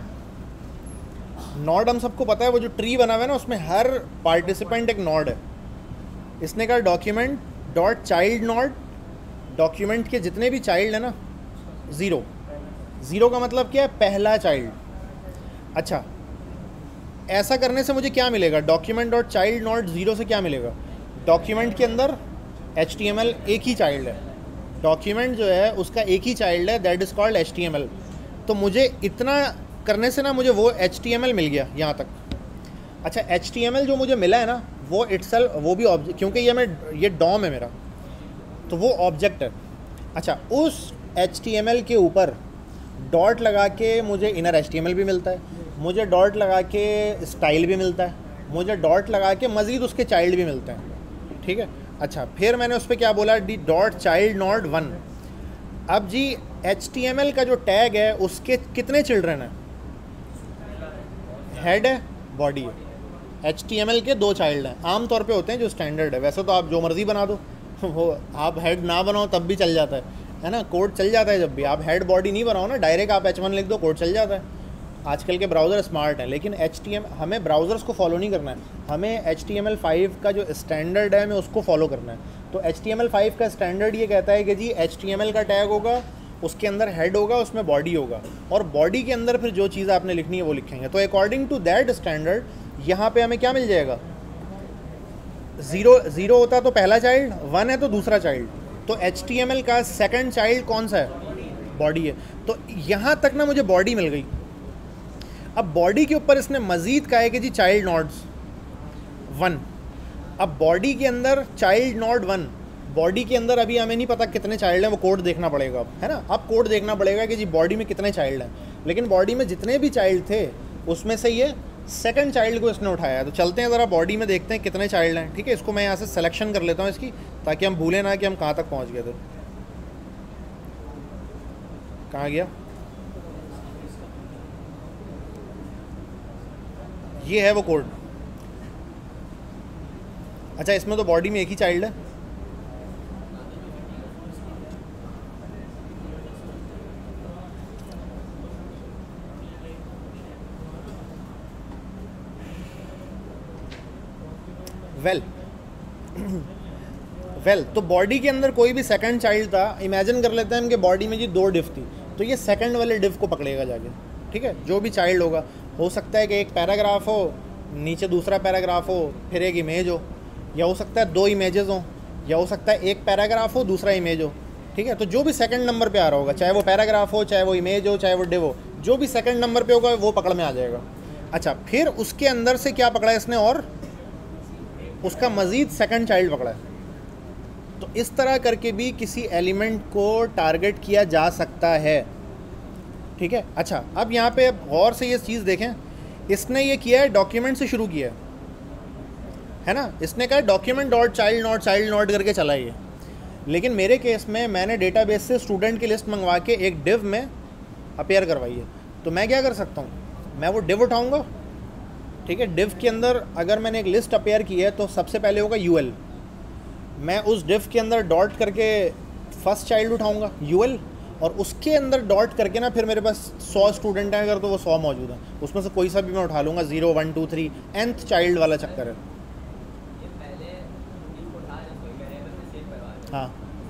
A: Node हम सबको पता है, वो जो ट्री बना हुआ है ना उसमें हर पार्टिसिपेंट एक नॉड है। इसने कहा document dot child node, document के जितने भी चाइल्ड है ना, ज़ीरो, ज़ीरो का मतलब क्या है, पहला चाइल्ड। अच्छा, ऐसा करने से मुझे क्या मिलेगा, document dot child node zero से क्या मिलेगा, डॉक्यूमेंट के अंदर एच टी एम एल एक ही चाइल्ड है, डॉक्यूमेंट जो है उसका एक ही चाइल्ड है, that is called H T M L. तो मुझे इतना करने से ना मुझे वो एच टी एम एल मिल गया यहाँ तक। अच्छा, एच टी एम एल जो मुझे मिला है ना वो इट्सेल्फ वो भी ऑब्जेक्ट, क्योंकि ये मैं ये डॉम है मेरा तो वो ऑब्जेक्ट है। अच्छा, उस एच टी एम एल के ऊपर डॉट लगा के मुझे inner H T M L भी मिलता है, मुझे डॉट लगा के स्टाइल भी मिलता है, मुझे डॉट लगा के मज़ीद उसके चाइल्ड भी मिलते हैं, ठीक है। अच्छा, फिर मैंने उस पर क्या बोला, D dot child node one. अब जी एच टी एम एल का जो टैग है उसके कितने चिल्ड्रन हैं, हेड है, बॉडी है। एच टी एम एल के दो चाइल्ड हैं, आम तौर पे होते हैं जो स्टैंडर्ड है, वैसे तो आप जो मर्ज़ी बना दो वो आप हेड ना बनाओ तब भी चल जाता है है ना, कोड चल जाता है। जब भी आप हेड बॉडी नहीं बनाओ ना, डायरेक्ट आप एच वन लिख दो, कोड चल जाता है। आजकल के ब्राउज़र स्मार्ट हैं, लेकिन एच टी एम हमें ब्राउज़र्स को फॉलो नहीं करना है, हमें H T M L five का जो स्टैंडर्ड है हमें उसको फॉलो करना है। तो H T M L five का स्टैंडर्ड ये कहता है कि जी एच टी एम एल का टैग होगा, उसके अंदर हेड होगा, उसमें बॉडी होगा, और बॉडी के अंदर फिर जो चीज़ आपने लिखनी है वो लिखेंगे। तो अकॉर्डिंग टू दैट स्टैंडर्ड यहाँ पे हमें क्या मिल जाएगा, ज़ीरो, ज़ीरो होता तो पहला चाइल्ड, वन है तो दूसरा चाइल्ड। तो एच टी एम एल का सेकंड चाइल्ड कौन सा है, बॉडी है। तो यहाँ तक ना मुझे बॉडी मिल गई। अब बॉडी के ऊपर इसने मज़ीद कहा है कि जी चाइल्ड नॉड्स वन। अब बॉडी के अंदर चाइल्ड नॉड वन, बॉडी के अंदर अभी हमें नहीं पता कितने चाइल्ड हैं, वो कोड देखना पड़ेगा अब, है ना। अब कोड देखना पड़ेगा कि जी बॉडी में कितने चाइल्ड हैं, लेकिन बॉडी में जितने भी चाइल्ड थे उसमें से ये सेकंड चाइल्ड को इसने उठाया है। तो चलते हैं ज़रा बॉडी में देखते हैं कितने चाइल्ड हैं, ठीक है। इसको मैं यहाँ से सिलेक्शन कर लेता हूँ इसकी, ताकि हम भूलें ना कि हम कहाँ तक पहुँच गए थे। कहाँ गया, ये है वो कोड। अच्छा, इसमें तो बॉडी में एक ही चाइल्ड है, वेल वेल तो बॉडी के अंदर कोई भी सेकंड चाइल्ड था, इमेजिन कर लेते हैं कि बॉडी में जी दो डिफ थी, तो ये सेकंड वाले डिफ को पकड़ेगा जाके, ठीक है। जो भी चाइल्ड होगा, हो सकता है कि एक पैराग्राफ हो, नीचे दूसरा पैराग्राफ हो, फिर एक इमेज हो, या हो सकता है दो इमेजेस हों, या हो सकता है एक पैराग्राफ हो दूसरा इमेज हो, ठीक है। तो जो भी सेकंड नंबर पे आ रहा होगा, चाहे वो पैराग्राफ हो, चाहे वो इमेज हो, चाहे वो डिव हो, जो भी सेकंड नंबर पे होगा वो पकड़ में आ जाएगा। अच्छा, फिर उसके अंदर से क्या पकड़ा है इसने, और उसका मज़ीद सेकंड चाइल्ड पकड़ा है। तो इस तरह करके भी किसी एलिमेंट को टारगेट किया जा सकता है, ठीक है। अच्छा, अब यहाँ पे गौर से ये चीज़ देखें, इसने ये किया है डॉक्यूमेंट से शुरू किया है, है ना। इसने कहा document dot child node child node करके चला ये, लेकिन मेरे केस में मैंने डेटाबेस से स्टूडेंट की लिस्ट मंगवा के एक डिव में अपेयर करवाई है। तो मैं क्या कर सकता हूँ, मैं वो डिव उठाऊँगा, ठीक है। डिव के अंदर अगर मैंने एक लिस्ट अपेयर की है तो सबसे पहले होगा यूएल, मैं उस डिव के अंदर डॉट करके फर्स्ट चाइल्ड उठाऊँगा यूएल, और उसके अंदर डॉट करके ना फिर मेरे पास सौ स्टूडेंट हैं अगर, तो वो सौ मौजूद हैं, उसमें से कोई सा भी मैं उठा लूँगा, zero one two three nth child वाला चक्कर है। हाँ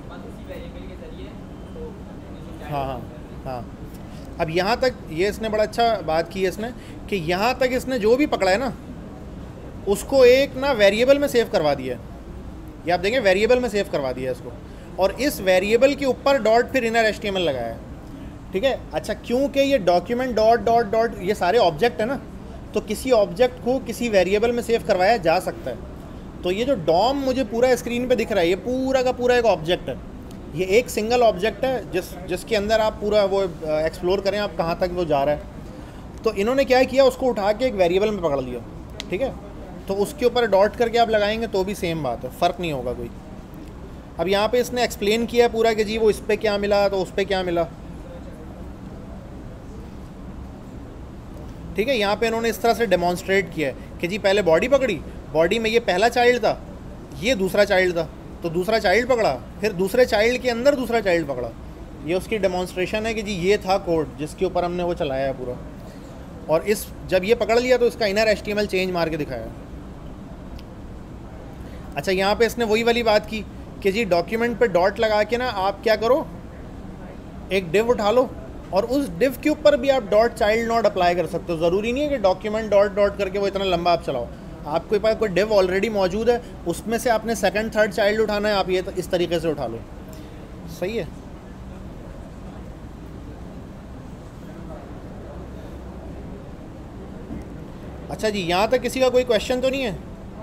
A: हाँ हाँ हाँ। अब यहाँ तक ये इसने बड़ा अच्छा बात की है इसने, कि यहाँ तक इसने जो भी पकड़ा है ना उसको एक ना वेरिएबल में सेव करवा दिया है। ये आप देखें, वेरिएबल में सेव करवा दिया है इसको, और इस वेरिएबल के ऊपर डॉट फिर इनर एचटीएमएल लगाया है, ठीक है। अच्छा, क्योंकि ये डॉक्यूमेंट डॉट डॉट डॉट ये सारे ऑब्जेक्ट है ना, तो किसी ऑब्जेक्ट को किसी वेरिएबल में सेव करवाया जा सकता है। तो ये जो डॉम मुझे पूरा स्क्रीन पे दिख रहा है, ये पूरा का पूरा एक ऑब्जेक्ट है, ये एक सिंगल ऑब्जेक्ट है जिस जिसके अंदर आप पूरा वो एक्सप्लोर करें आप कहाँ तक वो जा रहा है। तो इन्होंने क्या किया, उसको उठा के एक वेरिएबल में पकड़ लिया, ठीक है। तो उसके ऊपर डॉट करके आप लगाएंगे तो भी सेम बात है, फ़र्क नहीं होगा कोई। अब यहाँ पे इसने एक्सप्लेन किया पूरा कि जी वो इस पर क्या मिला तो उस पर क्या मिला, ठीक है। यहाँ पे इन्होंने इस तरह से डेमोन्स्ट्रेट किया है कि जी पहले बॉडी पकड़ी, बॉडी में ये पहला चाइल्ड था, ये दूसरा चाइल्ड था, तो दूसरा चाइल्ड पकड़ा, फिर दूसरे चाइल्ड के अंदर दूसरा चाइल्ड पकड़ा। ये उसकी डेमोन्स्ट्रेशन है कि जी ये था कोड जिसके ऊपर हमने वो चलाया है पूरा। और इस जब ये पकड़ लिया तो इसका इनर एचटीएमएल चेंज मार के दिखाया। अच्छा, यहाँ पे इसने वही वाली बात की कि जी डॉक्यूमेंट पे डॉट लगा के ना आप क्या करो, एक डिव उठा लो और उस डिव के ऊपर भी आप डॉट चाइल्ड नॉट अप्लाई कर सकते हो। ज़रूरी नहीं है कि डॉक्यूमेंट डॉट डॉट करके वो इतना लंबा आप चलाओ, आपके पास कोई डिव ऑलरेडी मौजूद है, उसमें से आपने सेकंड थर्ड चाइल्ड उठाना है, आप ये तो इस तरीके से उठा लो, सही है। अच्छा जी, यहाँ तक किसी का कोई क्वेश्चन तो नहीं है?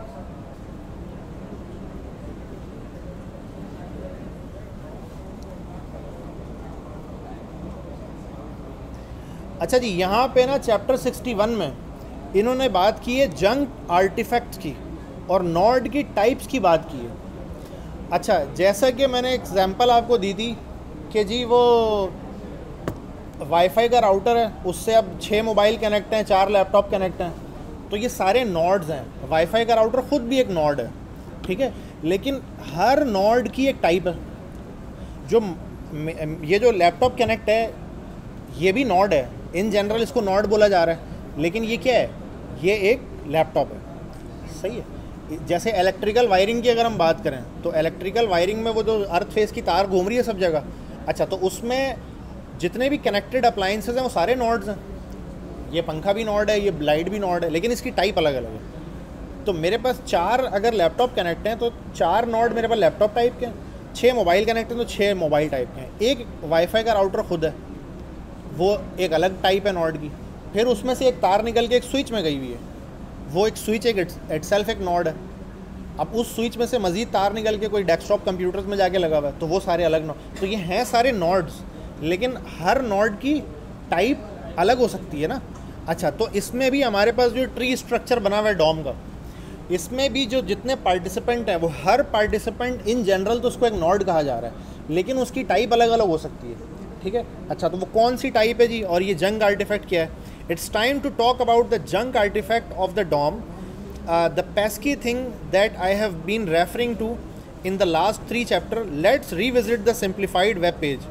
A: अच्छा जी, यहाँ पे ना चैप्टर सिक्सटी वन में इन्होंने बात की है जंक आर्टिफैक्ट्स की और नॉड की टाइप्स की बात की है। अच्छा, जैसा कि मैंने एग्जांपल आपको दी थी कि जी वो वाईफाई का राउटर है, उससे अब छः मोबाइल कनेक्ट हैं, चार लैपटॉप कनेक्ट हैं, तो ये सारे नॉड्स हैं। वाईफाई का राउटर ख़ुद भी एक नॉड है, ठीक है, लेकिन हर नॉड की एक टाइप है। जो ये जो लैपटॉप कनेक्ट है ये भी नॉड है, इन जनरल इसको नॉड बोला जा रहा है, लेकिन ये क्या है, ये एक लैपटॉप है, सही है। जैसे इलेक्ट्रिकल वायरिंग की अगर हम बात करें तो इलेक्ट्रिकल वायरिंग में वो जो अर्थ फेस की तार घूम रही है सब जगह, अच्छा तो उसमें जितने भी कनेक्टेड अप्लाइंसेस हैं वो सारे नॉड्स हैं। ये पंखा भी नॉड है, ये लाइट भी नॉड है, लेकिन इसकी टाइप अलग अलग है। तो मेरे पास चार अगर लैपटॉप कनेक्ट हैं तो चार नॉड मेरे पास लैपटॉप टाइप के हैं, छः मोबाइल कनेक्ट हैं तो छः मोबाइल टाइप के हैं। एक वाईफाई का राउटर खुद है, वो एक अलग टाइप है नॉड की। फिर उसमें से एक तार निकल के एक स्विच में गई हुई है, वो एक स्विच एक इटसेल्फ एक नॉड है। अब उस स्विच में से मज़ीद तार निकल के कोई डेस्कटॉप कंप्यूटर्स में जाके लगा हुआ है, तो वो सारे अलग नॉड। तो ये हैं सारे नॉड्स, लेकिन हर नॉड की टाइप अलग हो सकती है ना। अच्छा, तो इसमें भी हमारे पास जो ट्री स्ट्रक्चर बना हुआ है डॉम का, इसमें भी जो जितने पार्टिसिपेंट हैं वो हर पार्टिसिपेंट इन जनरल तो उसको एक नॉड कहा जा रहा है, लेकिन उसकी टाइप अलग अलग हो सकती है, ठीक है। अच्छा, तो वो कौन सी टाइप है जी, और ये जंक आर्टिफैक्ट क्या है? It's time to talk about the junk artifact of the DOM, the pesky thing that I have been referring to in the last three chapter. Let's revisit the simplified web page.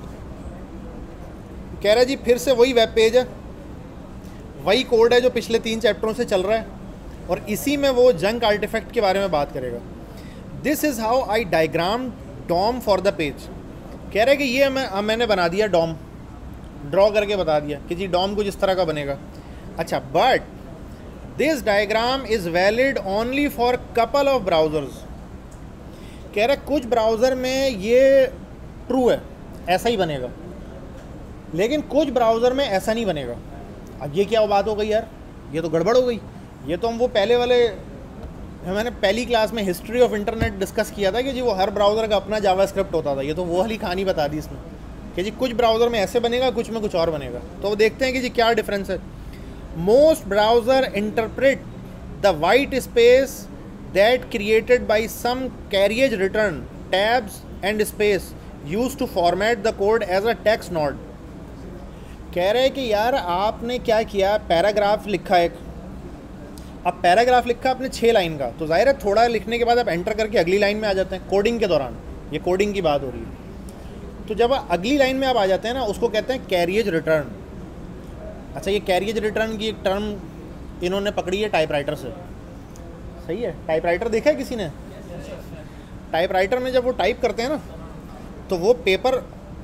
A: कह रहा है जी फिर से वही web page है, वही code है जो पिछले तीन चैप्टरों से चल रहा है, और इसी में वो जंक आर्टिफैक्ट के बारे में बात करेगा। This is how I diagram DOM for the page. कह रहे हैं कि ये मैं मैंने बना दिया डॉम, ड्रॉ करके बता दिया कि जी डॉम कुछ इस तरह का बनेगा। अच्छा, but this diagram is valid only for couple of browsers. कह रहे कुछ ब्राउज़र में ये ट्रू है, ऐसा ही बनेगा, लेकिन कुछ ब्राउज़र में ऐसा नहीं बनेगा। अब ये क्या बात हो गई यार, ये तो गड़बड़ हो गई। ये तो हम वो पहले वाले, मैंने पहली क्लास में हिस्ट्री ऑफ इंटरनेट डिस्कस किया था कि जी वो हर ब्राउज़र का अपना जावास्क्रिप्ट होता था। ये तो वो वाली कहानी बता दी इसमें कि जी कुछ ब्राउज़र में ऐसे बनेगा, कुछ में कुछ और बनेगा। तो देखते हैं कि जी क्या डिफरेंस है। Most browser interpret the white space that created by some carriage return tabs and space use to format the code as a text node. कह रहे हैं कि यार आपने क्या किया, पैराग्राफ लिखा एक, अब पैराग्राफ लिखा आपने छः लाइन का, तो जाहिर है थोड़ा लिखने के बाद आप एंटर करके अगली लाइन में आ जाते हैं कोडिंग के दौरान। ये कोडिंग की बात हो रही है। तो जब अगली लाइन में आप आ जाते हैं ना, उसको कहते हैं कैरियज रिटर्न। अच्छा, ये कैरियज रिटर्न की एक टर्म इन्होंने पकड़ी है टाइपराइटर से। सही है, टाइपराइटर देखा है किसी ने? टाइपराइटर में जब वो टाइप करते हैं ना, तो वो पेपर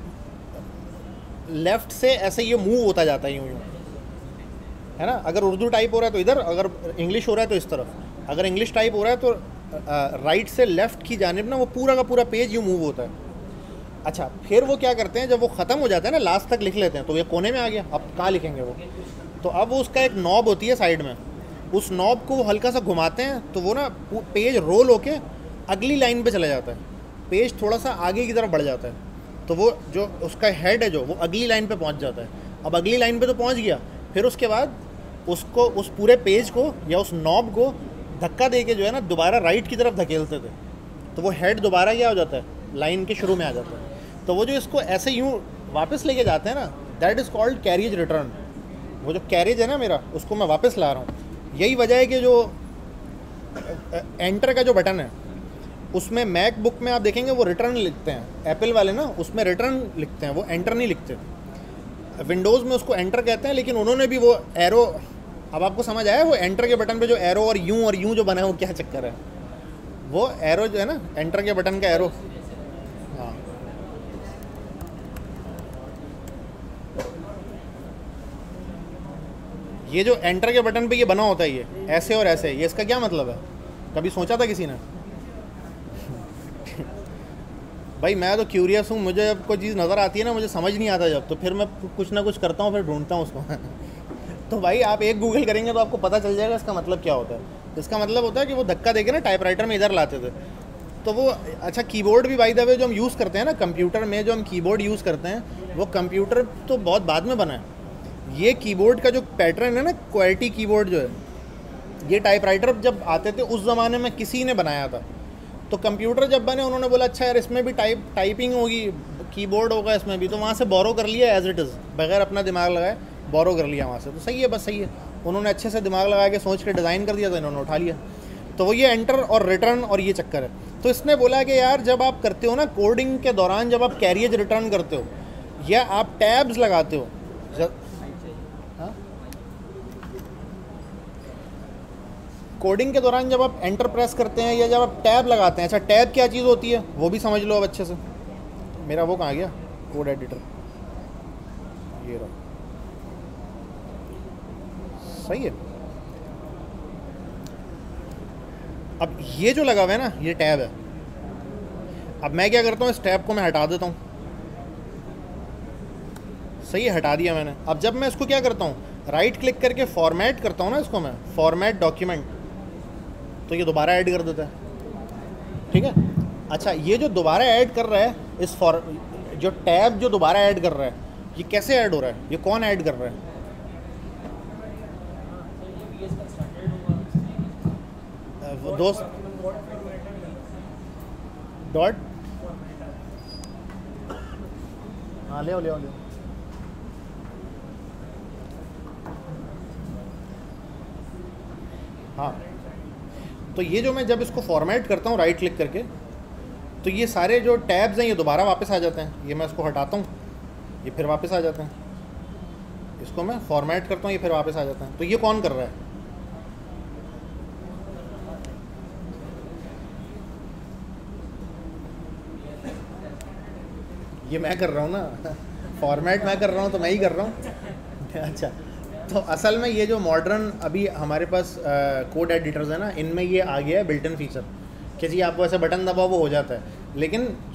A: लेफ़्ट से ऐसे ये मूव होता जाता है यूँ यूँ, है ना। अगर उर्दू टाइप हो रहा है तो इधर, अगर इंग्लिश हो रहा है तो इस तरफ। अगर इंग्लिश टाइप हो रहा है तो राइट से लेफ़्ट की जानिब ना वो पूरा का पूरा पेज यूँ मूव होता है। अच्छा, फिर वो क्या करते हैं, जब वो ख़त्म हो जाता है ना, लास्ट तक लिख लेते हैं, तो ये कोने में आ गया, अब कहाँ लिखेंगे वो। तो अब वो उसका एक नॉब होती है साइड में, उस नॉब को वो हल्का सा घुमाते हैं तो वो ना पेज रोल होके अगली लाइन पे चला जाता है, पेज थोड़ा सा आगे की तरफ बढ़ जाता है। तो वो जो उसका हेड है जो वो अगली लाइन पे पहुंच जाता है। अब अगली लाइन पे तो पहुंच गया, फिर उसके बाद उसको उस पूरे पेज को या उस नॉब को धक्का दे के जो है ना दोबारा राइट की तरफ धकेलते थे, तो वो हेड दोबारा क्या हो जाता है, लाइन के शुरू में आ जाता है। तो वो जो इसको ऐसे यूँ वापस लेके जाते हैं ना, that is called carriage return. वो जो कैरियज है ना मेरा, उसको मैं वापस ला रहा हूँ। यही वजह है कि जो एंटर का जो बटन है उसमें मैकबुक में आप देखेंगे वो रिटर्न लिखते हैं, एप्पल वाले ना उसमें रिटर्न लिखते हैं, वो एंटर नहीं लिखते। विंडोज़ में उसको एंटर कहते हैं, लेकिन उन्होंने भी वो एरो, अब आपको समझ आया वो एंटर के बटन पे जो एरो और यूं और यूं जो बना है वो क्या चक्कर है। वो एरो जो है ना, एंटर के बटन का एरो, हाँ ये जो एंटर के बटन पे ये बना होता है, ये ऐसे और ऐसे, ये इसका क्या मतलब है, कभी सोचा था किसी ने? भाई मैं तो क्यूरियस हूँ, मुझे जब कोई चीज़ नज़र आती है ना, मुझे समझ नहीं आता जब, तो फिर मैं कुछ ना कुछ करता हूँ, फिर ढूंढता हूँ उसको। तो भाई आप एक गूगल करेंगे तो आपको पता चल जाएगा इसका मतलब क्या होता है। इसका मतलब होता है कि वो धक्का देके ना टाइपराइटर में इधर लाते थे, तो वो, अच्छा कीबोर्ड भी बाय द वे जो हम यूज़ करते हैं ना कंप्यूटर में, जो हम कीबोर्ड यूज़ करते हैं वो कंप्यूटर तो बहुत बाद में बना है। ये कीबोर्ड का जो पैटर्न है ना, क्वालिटी कीबोर्ड जो है, ये टाइपराइटर जब आते थे उस ज़माने में किसी ने बनाया था। तो कंप्यूटर जब बने उन्होंने बोला अच्छा यार इसमें भी टाइप टाइपिंग होगी, कीबोर्ड होगा इसमें भी, तो वहाँ से बोरो कर लिया एज इट इज़, बगैर अपना दिमाग लगाए बोरो कर लिया वहाँ से। तो सही है, बस सही है, उन्होंने अच्छे से दिमाग लगा के सोच के डिज़ाइन कर दिया था, इन्होंने उठा लिया। तो वो ये एंटर और रिटर्न और ये चक्कर है। तो इसने बोला कि यार जब आप करते हो ना कोडिंग के दौरान, जब आप कैरियज रिटर्न करते हो या आप टैब्स लगाते हो, कोडिंग के दौरान जब आप एंटर प्रेस करते हैं या जब आप टैब लगाते हैं, अच्छा टैब क्या चीज़ होती है वो भी समझ लो अब अच्छे से। मेरा वो कहाँ गया कोड एडिटर, ये रहा, सही है। अब ये जो लगा हुआ है ना, ये टैब है। अब मैं क्या करता हूँ, इस टैब को मैं हटा देता हूँ, सही है, हटा दिया मैंने। अब जब मैं इसको क्या करता हूँ, राइट क्लिक करके फॉर्मेट करता हूँ ना इसको, मैं फॉर्मेट डॉक्यूमेंट, तो ये दोबारा ऐड कर देता है, ठीक है। अच्छा ये जो दोबारा ऐड कर रहा है, इस फॉर जो टैब जो दोबारा ऐड कर रहा है, ये कैसे ऐड हो रहा है, ये कौन ऐड कर रहा है? वो दोस्त डॉट, हाँ ले ले ले हाँ। तो ये जो मैं जब इसको फॉर्मेट करता हूँ राइट क्लिक करके, तो ये सारे जो टैब्स हैं ये दोबारा वापस आ जाते हैं। ये मैं इसको हटाता हूँ, ये फिर वापस आ जाते हैं। इसको मैं फॉर्मेट करता हूँ, ये फिर वापस आ जाता है। तो ये कौन कर रहा है? ये मैं कर रहा हूँ ना, फॉर्मेट मैं कर रहा हूँ तो मैं ही कर रहा हूँ। अच्छा, तो असल में ये जो मॉडर्न अभी हमारे पास कोड एडिटर्स है ना, इनमें ये आ गया है बिल्ट इन फीचर कि जी आपको ऐसे बटन दबाओ वो हो जाता है। लेकिन जो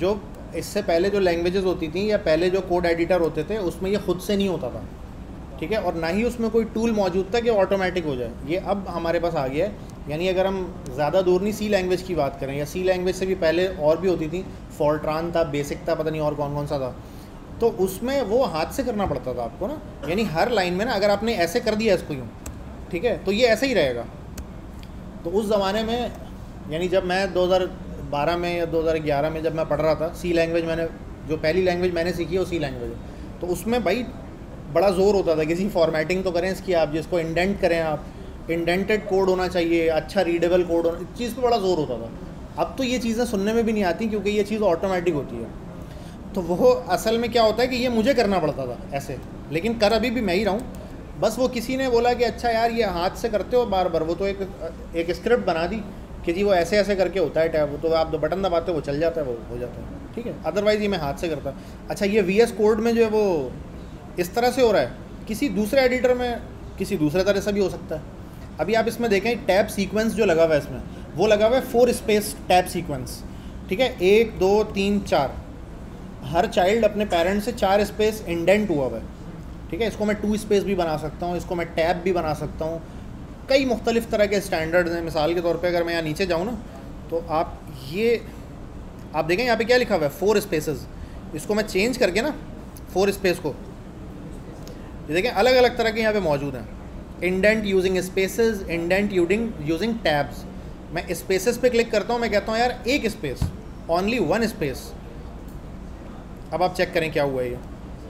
A: इससे पहले जो लैंग्वेजेस होती थी या पहले जो कोड एडिटर होते थे उसमें ये खुद से नहीं होता था, ठीक है, और ना ही उसमें कोई टूल मौजूद था कि ऑटोमेटिक हो जाए। ये अब हमारे पास आ गया है। यानी अगर हम ज़्यादा दूर नहीं सी लैंग्वेज की बात करें, या सी लैंग्वेज से भी पहले और भी होती थी, फॉर्ट्रान था, बेसिक था, पता नहीं और कौन कौन सा था, तो उसमें वो हाथ से करना पड़ता था आपको ना। यानी हर लाइन में ना अगर आपने ऐसे कर दिया इसको यूँ, ठीक है, तो ये ऐसे ही रहेगा। तो उस ज़माने में, यानी जब मैं दो हज़ार बारह में या दो हज़ार ग्यारह में जब मैं पढ़ रहा था, सी लैंग्वेज मैंने जो पहली लैंग्वेज मैंने सीखी है वो सी लैंग्वेज है। तो उसमें भाई बड़ा ज़ोर होता था किसी फॉर्मेटिंग तो करें इसकी, आप जिसको इंडेंट करें, आप इंडेंटेड कोड होना चाहिए, अच्छा रीडेबल कोड होना, इस चीज़ पे बड़ा ज़ोर होता था। अब तो ये चीज़ें सुनने में भी नहीं आती क्योंकि ये चीज़ ऑटोमेटिक होती है। तो वो असल में क्या होता है कि ये मुझे करना पड़ता था ऐसे, लेकिन कर अभी भी मैं ही रहा हूँ। बस वो किसी ने बोला कि अच्छा यार ये हाथ से करते हो बार बार, वो तो एक एक स्क्रिप्ट बना दी कि जी वो ऐसे ऐसे करके होता है टैब, तो आप दो बटन दबाते हो वो चल जाता है, वो हो जाता है, ठीक है। अदरवाइज़ ये मैं हाथ से करता। अच्छा ये वी एस कोड में जो है वो इस तरह से हो रहा है, किसी दूसरे एडिटर में किसी दूसरे तरह से भी हो सकता है। अभी आप इसमें देखें टैब सीक्वेंस जो लगा हुआ है इसमें, वो लगा हुआ है फोर स्पेस टैब सीक्वेंस, ठीक है, एक दो तीन चार, हर चाइल्ड अपने पेरेंट से चार स्पेस इंडेंट हुआ हुआ है, ठीक है। इसको मैं टू स्पेस भी बना सकता हूँ, इसको मैं टैब भी बना सकता हूँ, कई मुख्तलिफ तरह के स्टैंडर्ड्स हैं। मिसाल के तौर पे अगर मैं यहाँ नीचे जाऊँ ना, तो आप ये आप देखें यहाँ पे क्या लिखा हुआ है, फोर स्पेसेस। इसको मैं चेंज करके ना फोर स्पेस को, ये देखें अलग अलग तरह के यहाँ पे मौजूद हैं। Indent using spaces, indent using using tabs. मैं स्पेसेस पे क्लिक करता हूँ, मैं कहता हूँ यार एक स्पेस, ओनली वन स्पेस। अब आप चेक करें क्या हुआ है। ये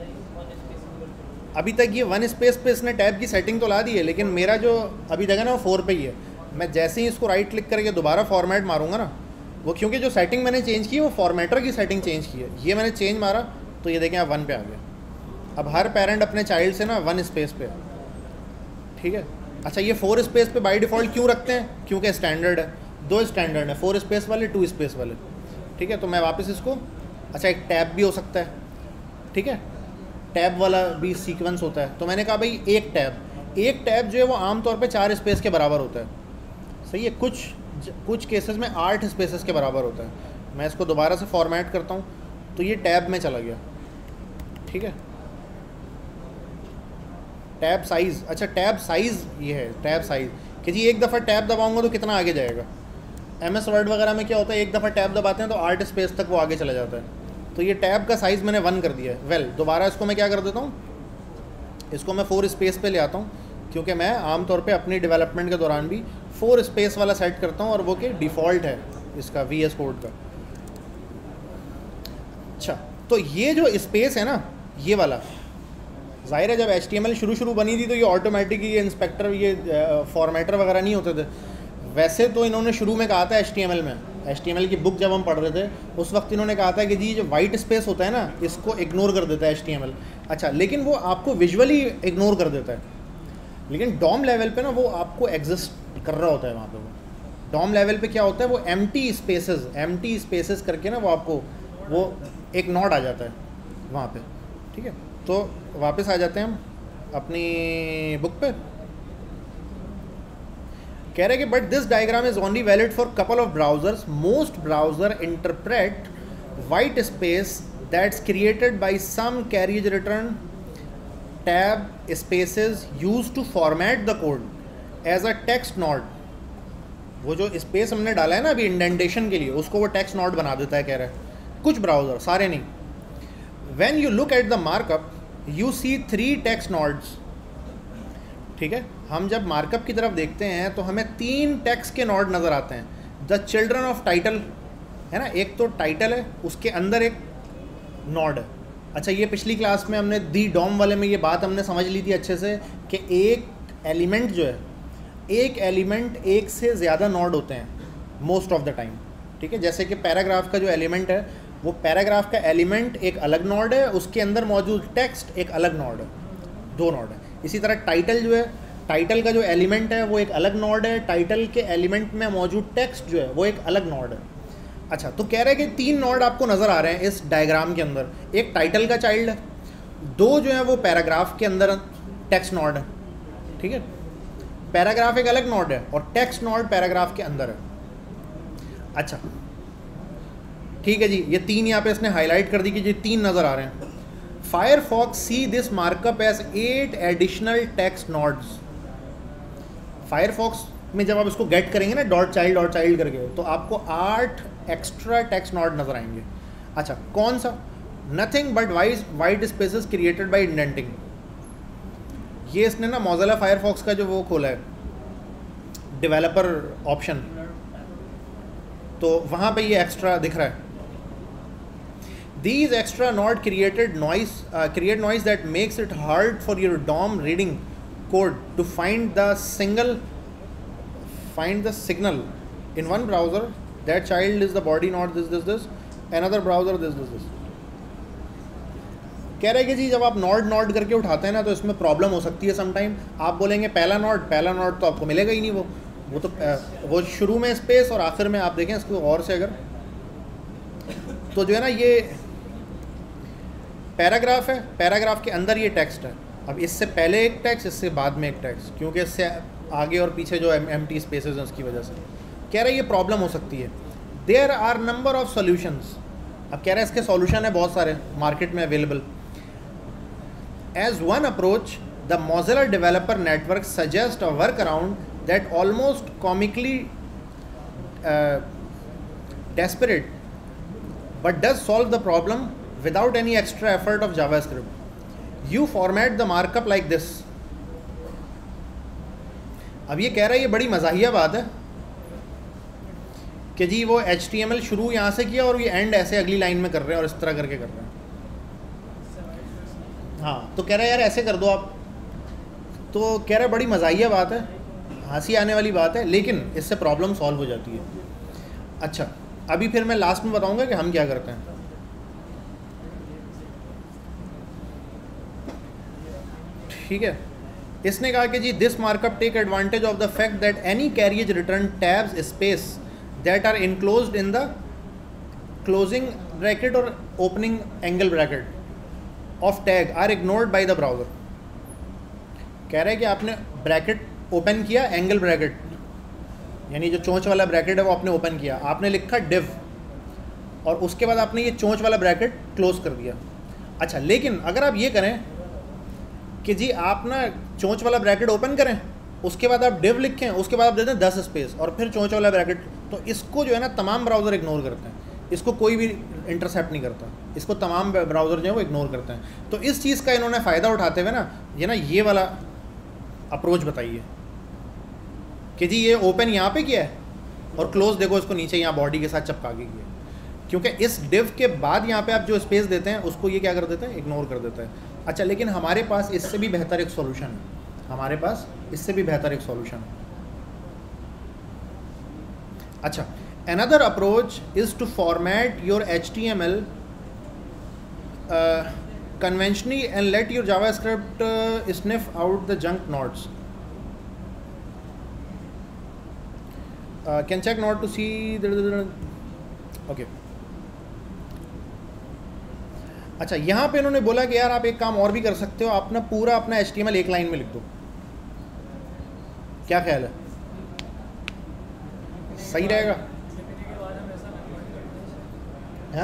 A: अभी तक ये वन स्पेस पे इसने टैब की सेटिंग तो ला दी है, लेकिन मेरा जो अभी तक है ना वो फोर पे ही है। मैं जैसे ही इसको राइट क्लिक करके दोबारा फॉर्मेट मारूंगा ना, वो क्योंकि जो सेटिंग मैंने चेंज की है वो फॉर्मेटर की सेटिंग चेंज की है, ये मैंने चेंज मारा तो ये देखें आप वन पे आ गया। अब हर पेरेंट अपने चाइल्ड से ना वन स्पेस पे, ठीक है। अच्छा ये फोर स्पेस पे बाय डिफ़ॉल्ट क्यों रखते हैं, क्योंकि स्टैंडर्ड है, दो स्टैंडर्ड है, फोर स्पेस वाले, टू स्पेस वाले, ठीक है। तो मैं वापस इसको, अच्छा एक टैब भी हो सकता है, ठीक है, टैब वाला भी सीक्वेंस होता है। तो मैंने कहा भाई एक टैब, एक टैब जो है वो आमतौर पे चार स्पेस के बराबर होता है, सही है। कुछ कुछ केसेस में आठ स्पेसेस के बराबर होता है। मैं इसको दोबारा से फॉर्मेट करता हूँ तो ये टैब में चला गया, ठीक है। टैब साइज़, अच्छा टैब साइज़ ये है, टैब साइज़ कि जी एक दफ़ा टैब दबाऊंगा तो कितना आगे जाएगा। एम एस वर्ड वगैरह में क्या होता है, एक दफ़ा टैब दबाते हैं तो आठ स्पेस तक वो आगे चला जाता है। तो ये टैब का साइज़ मैंने वन कर दिया है। वेल well, दोबारा इसको मैं क्या कर देता हूँ, इसको मैं फोर स्पेस पे ले आता हूँ, क्योंकि मैं आमतौर पे अपनी डेवलपमेंट के दौरान भी फोर स्पेस वाला सेट करता हूँ, और वो कि डिफ़ॉल्ट है इसका वी एस कोड का। अच्छा तो ये जो स्पेस है ना, ये वाला ज़ाहिर है जब एच टी एम एल शुरू शुरू बनी थी तो ये ऑटोमेटिक ये इंस्पेक्टर, ये फॉर्मेटर वगैरह नहीं होते थे। वैसे तो इन्होंने शुरू में कहा था एच टी एम एल में, एच टी एम एल की बुक जब हम पढ़ रहे थे उस वक्त इन्होंने कहा था कि जी जो वाइट स्पेस होता है ना, इसको इग्नोर कर देता है एच टी एम एल। अच्छा लेकिन वो आपको विजुअली इग्नोर कर देता है, लेकिन डॉम लेवल पे ना वो आपको एग्जिस्ट कर रहा होता है वहाँ पे। वो डॉम लेवल पे क्या होता है, वो एम्प्टी स्पेसेस एम्प्टी स्पेसेस करके ना वो आपको वो एक नोड आ जाता है वहाँ पे, ठीक है। तो वापस आ जाते हैं हम अपनी बुक पे। कह रहे कि but this diagram is only valid for couple of browsers, most browser interpret white space that's created by some carriage return tab spaces used to format the code as a text node. वो जो space हमने डाला है ना अभी indentation के लिए, उसको वो टेक्स्ट नोड बना देता है, कह रहा है कुछ ब्राउजर, सारे नहीं। When you look at the markup, you see three text nodes, ठीक है। हम जब मार्कअप की तरफ देखते हैं तो हमें तीन टेक्स्ट के नोड नज़र आते हैं। द चिल्ड्रन ऑफ टाइटल है ना, एक तो टाइटल है, उसके अंदर एक नोड है। अच्छा ये पिछली क्लास में हमने दी डॉम वाले में ये बात हमने समझ ली थी अच्छे से कि एक एलिमेंट जो है, एक एलिमेंट एक से ज़्यादा नोड होते हैं मोस्ट ऑफ द टाइम, ठीक है। जैसे कि पैराग्राफ का जो एलिमेंट है, वो पैराग्राफ का एलिमेंट एक अलग नोड है, उसके अंदर मौजूद टेक्स्ट एक अलग नोड है, दो नोड है। इसी तरह टाइटल जो है, टाइटल का जो एलिमेंट है वो एक अलग नोड है, टाइटल के एलिमेंट में मौजूद टेक्स्ट जो है वो एक अलग नोड है। अच्छा तो कह रहे हैं कि तीन नोड आपको नज़र आ रहे हैं इस डायग्राम के अंदर। एक टाइटल का चाइल्ड है, दो जो है वो पैराग्राफ के अंदर टेक्स्ट नोड है, ठीक है। पैराग्राफ एक अलग नोड है और टेक्स्ट नोड पैराग्राफ के अंदर है। अच्छा ठीक है जी, ये तीन यहाँ पे इसने हाईलाइट कर दी कि ये तीन नज़र आ रहे हैं। Firefox see this markup as at additional text nodes. Firefox में जब आप इसको गेट करेंगे ना डॉट चाइल्ड डॉट चाइल्ड करके, तो आपको आठ एक्स्ट्रा टेक्स्ट नोड नज़र आएंगे। अच्छा, कौन सा? Nothing but wise white spaces created by indenting. ये इसने ना मोज़िला फायरफॉक्स का जो वो खोला है डेवलपर ऑप्शन, तो वहाँ पे ये एक्स्ट्रा दिख रहा है। These extra node created noise uh, create noise that makes it hard for your D O M reading code to find the single find the signal in one browser. That child is the body node this this this, another browser this this this. कह रहे हैं कि जी जब आप node node करके उठाते हैं ना तो इसमें प्रॉब्लम हो सकती है समटाइम। आप बोलेंगे पहला नोड पहला नोड तो आपको मिलेगा ही नहीं, वो वो तो वो शुरू में स्पेस और आखिर में आप देखें इसको और से अगर तो जो है ना ये पैराग्राफ है, पैराग्राफ के अंदर ये टेक्स्ट है। अब इससे पहले एक टेक्स्ट, इससे बाद में एक टेक्स्ट, क्योंकि इससे आगे और पीछे जो एम टी स्पेसेस हैं उसकी वजह से कह रहे हैं ये प्रॉब्लम हो सकती है। There are number of solutions. अब कह रहे हैं इसके सॉल्यूशन है बहुत सारे मार्केट में available. As one approach the Mozilla Developer Network suggest a work around that almost comically desperate but does solve the problem without any extra effort of JavaScript. You format the markup like this. अब ये कह रहा है ये बड़ी मज़ाहिया बात है कि जी वो एच टी एम एल शुरू यहाँ से किया और ये एंड ऐसे अगली लाइन में कर रहे हैं और इस तरह करके कर रहे हैं। हाँ, तो कह रहा है यार ऐसे कर दो आप। तो कह रहा है बड़ी मज़ाहिया बात है, हंसी आने वाली बात है, लेकिन इससे प्रॉब्लम सॉल्व हो जाती है। अच्छा, अभी फिर मैं लास्ट में बताऊँगा कि हम क्या करते हैं। ठीक है, इसने कहा कि जी this markup take advantage of the fact that any carriage return tabs space that are enclosed in the closing bracket और opening angle bracket of tag are ignored by the browser. कह रहे हैं कि आपने ब्रैकेट ओपन किया, angle bracket यानी जो चोंच वाला ब्रैकेट है वो आपने ओपन किया, आपने लिखा डिव और उसके बाद आपने ये चोंच वाला ब्रैकेट क्लोज कर दिया। अच्छा, लेकिन अगर आप ये करें कि जी आप ना चोंच वाला ब्रैकेट ओपन करें, उसके बाद आप डिव लिखें, उसके बाद आप दे दें दस स्पेस और फिर चोंच वाला ब्रैकेट, तो इसको जो है ना तमाम ब्राउज़र इग्नोर करते हैं, इसको कोई भी इंटरसेप्ट नहीं करता, इसको तमाम ब्राउज़र जो है वो इग्नोर करते हैं। तो इस चीज़ का इन्होंने फ़ायदा उठाते हुए ना ये ना ये वाला अप्रोच बताइए कि जी ये ओपन यहाँ पे किया है और क्लोज देखो इसको नीचे यहाँ बॉडी के साथ चिपका के किया, क्योंकि इस डिव के बाद यहाँ पे आप जो स्पेस देते हैं उसको ये क्या कर देते हैं, इग्नोर कर देता है। अच्छा, लेकिन हमारे पास इससे भी बेहतर एक सॉल्यूशन है, हमारे पास इससे भी बेहतर एक सॉल्यूशन है। अच्छा, another approach is to format your H T M L conventionally and let your JavaScript sniff out the junk nodes. Can check node to see okay. अच्छा, यहाँ पे इन्होंने बोला कि यार आप एक काम और भी कर सकते हो, आप ना पूरा अपना एच टी एम एल एक लाइन में लिख दो। क्या ख्याल है, सही रहेगा? हाँ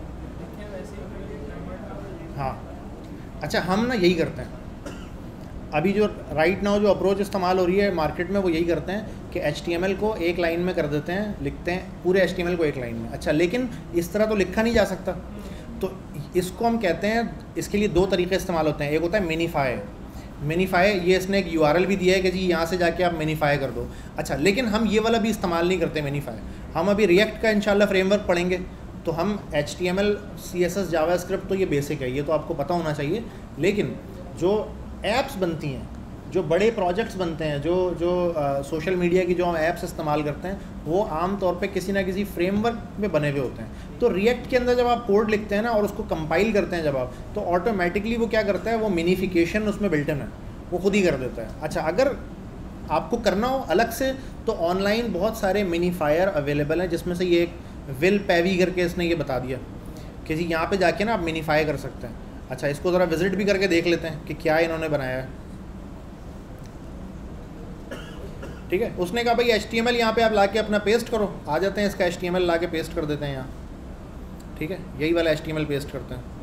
A: हाँ, अच्छा हम ना यही करते हैं अभी जो राइट नाउ जो अप्रोच इस्तेमाल हो रही है मार्केट में, वो यही करते हैं कि एच टी एम एल को एक लाइन में कर देते हैं, लिखते हैं पूरे एच टी एम एल को एक लाइन में। अच्छा, लेकिन इस तरह तो लिखा नहीं जा सकता, तो इसको हम कहते हैं, इसके लिए दो तरीके इस्तेमाल होते हैं। एक होता है मिनीफाई। मिनीफाई ये इसने एक यू आर एल भी दिया है कि जी यहाँ से जाके आप मिनीफाई कर दो। अच्छा, लेकिन हम ये वाला भी इस्तेमाल नहीं करते मिनीफाई। हम अभी रिएक्ट का इंशाल्लाह फ्रेमवर्क पढ़ेंगे, तो हम H T M L C S S JavaScript तो ये बेसिक है, ये तो आपको पता होना चाहिए। लेकिन जो ऐप्स बनती हैं, जो बड़े प्रोजेक्ट्स बनते हैं, जो जो सोशल मीडिया की जो हम ऐप्स इस्तेमाल करते हैं, वो आम तौर पे किसी ना किसी फ्रेमवर्क में बने हुए होते हैं। तो रिएक्ट के अंदर जब आप कोड लिखते हैं ना और उसको कंपाइल करते हैं जब आप, तो ऑटोमेटिकली वो क्या करता है, वो मिनीफिकेशन उसमें बिल्ट इन है, वो खुद ही कर देता है। अच्छा, अगर आपको करना हो अलग से तो ऑनलाइन बहुत सारे मिनीफायर अवेलेबल हैं, जिसमें से ये एक विल पैवी करके इसने ये बता दिया कि जी यहाँ पे जाके ना आप मिनीफाई कर सकते हैं। अच्छा, इसको ज़रा विजिट भी करके देख लेते हैं कि क्या इन्होंने बनाया है। ठीक है, उसने कहा भाई एच टी एम एल यहाँ पे आप ला के अपना पेस्ट करो, आ जाते हैं, इसका एच टी एम एल ला के पेस्ट कर देते हैं यहाँ। ठीक है, यही वाला H T M L paste करते हैं।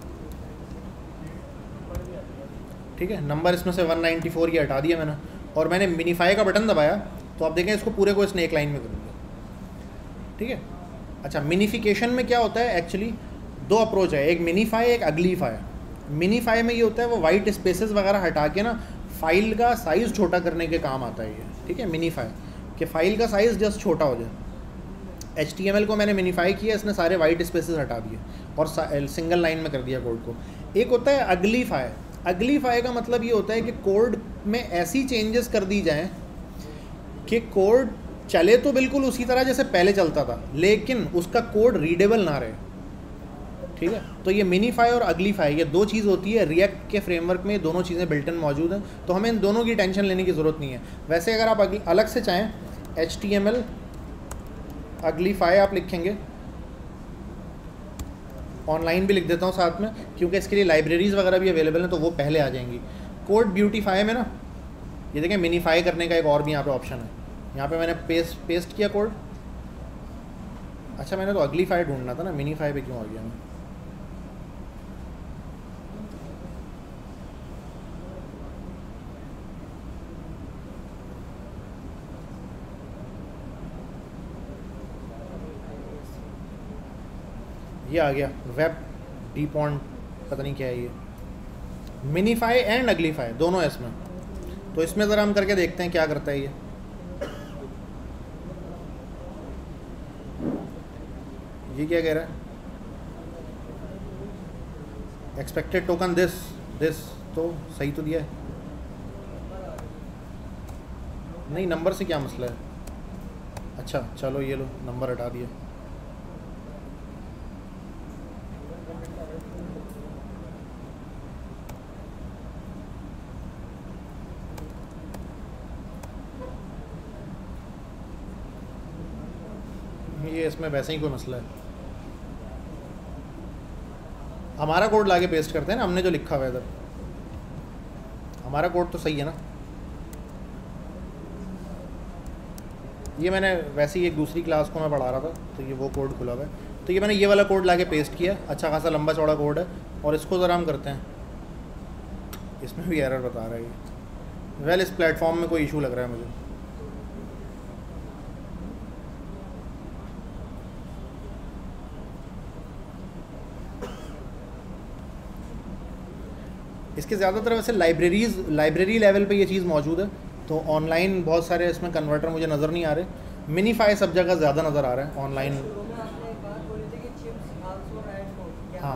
A: ठीक है, नंबर इसमें से वन नाइन्टी फोर ये हटा दिया मैंने, और मैंने मिनीफाई का बटन दबाया तो आप देखें इसको पूरे को इसने एक लाइन में कर दिया। ठीक है, अच्छा मिनीफिकेशन में क्या होता है एक्चुअली, दो अप्रोच है, एक मिनीफाई एक अगलीफाई। मिनीफाई में ये होता है वो वाइट स्पेसेस वगैरह हटा के ना फाइल का साइज़ छोटा करने के काम आता है ये। ठीक है, मिनीफाई कि फ़ाइल का साइज़ जस्ट छोटा हो जाए। एच टी एम एल को मैंने मिनीफाई किया, इसने सारे वाइट स्पेसेस हटा दिए और सिंगल लाइन में कर दिया कोड को। एक होता है अगलीफाई। अगलीफाई का मतलब ये होता है कि कोड में ऐसी चेंजेस कर दी जाएँ कि कोड चले तो बिल्कुल उसी तरह जैसे पहले चलता था, लेकिन उसका कोड रीडेबल ना रहे। ठीक है, तो ये मिनीफाई और अगलीफाई ये दो चीज़ होती है। रिएक्ट के फ्रेमवर्क में दोनों चीज़ें बिल्ट इन मौजूद हैं, तो हमें इन दोनों की टेंशन लेने की ज़रूरत नहीं है। वैसे अगर आप अलग से चाहें H T M L uglify आप लिखेंगे, ऑनलाइन भी लिख देता हूँ साथ में, क्योंकि इसके लिए लाइब्रेरीज़ वगैरह भी अवेलेबल हैं, तो वो पहले आ जाएंगी। कोड ब्यूटीफाई में ना ये देखें मिनीफाई करने का एक और भी यहाँ पे ऑप्शन है। यहाँ पे मैंने पेस्ट पेस्ट किया कोड। अच्छा मैंने तो अगलीफाई ढूंढना था ना, मिनीफाई पे क्यों आ गया मैं? ये आ गया वेब डीपॉन्ट, पता नहीं क्या है ये। मिनीफाई एंड अगलीफाई दोनों है इसमें, तो इसमें ज़रा हम करके देखते हैं क्या करता है ये। ये क्या कह रहा है, एक्सपेक्टेड टोकन दिस दिस, तो सही तो दिया है। नहीं, नंबर से क्या मसला है? अच्छा चलो ये लो, नंबर हटा दिया। ये इसमें वैसे ही कोई मसला है। हमारा कोड लाके पेस्ट करते हैं ना, हमने जो लिखा हुआ है इधर, हमारा कोड तो सही है ना। ये मैंने वैसे ही एक दूसरी क्लास को मैं पढ़ा रहा था, तो ये वो कोड खुला हुआ है, तो ये मैंने ये वाला कोड लाके पेस्ट किया। अच्छा खासा लंबा चौड़ा कोड है, और इसको ज़रा हम करते हैं। इसमें भी एरर बता रहा है ये। वेल इस प्लेटफॉर्म में कोई इशू लग रहा है मुझे। इसके ज़्यादातर वैसे लाइब्रेरीज़ लाइब्रेरी लेवल पे ये चीज़ मौजूद है, तो ऑनलाइन बहुत सारे इसमें कन्वर्टर मुझे नज़र नहीं आ रहे। मिनीफाई सब जगह ज़्यादा नज़र आ रहा है ऑनलाइन। हाँ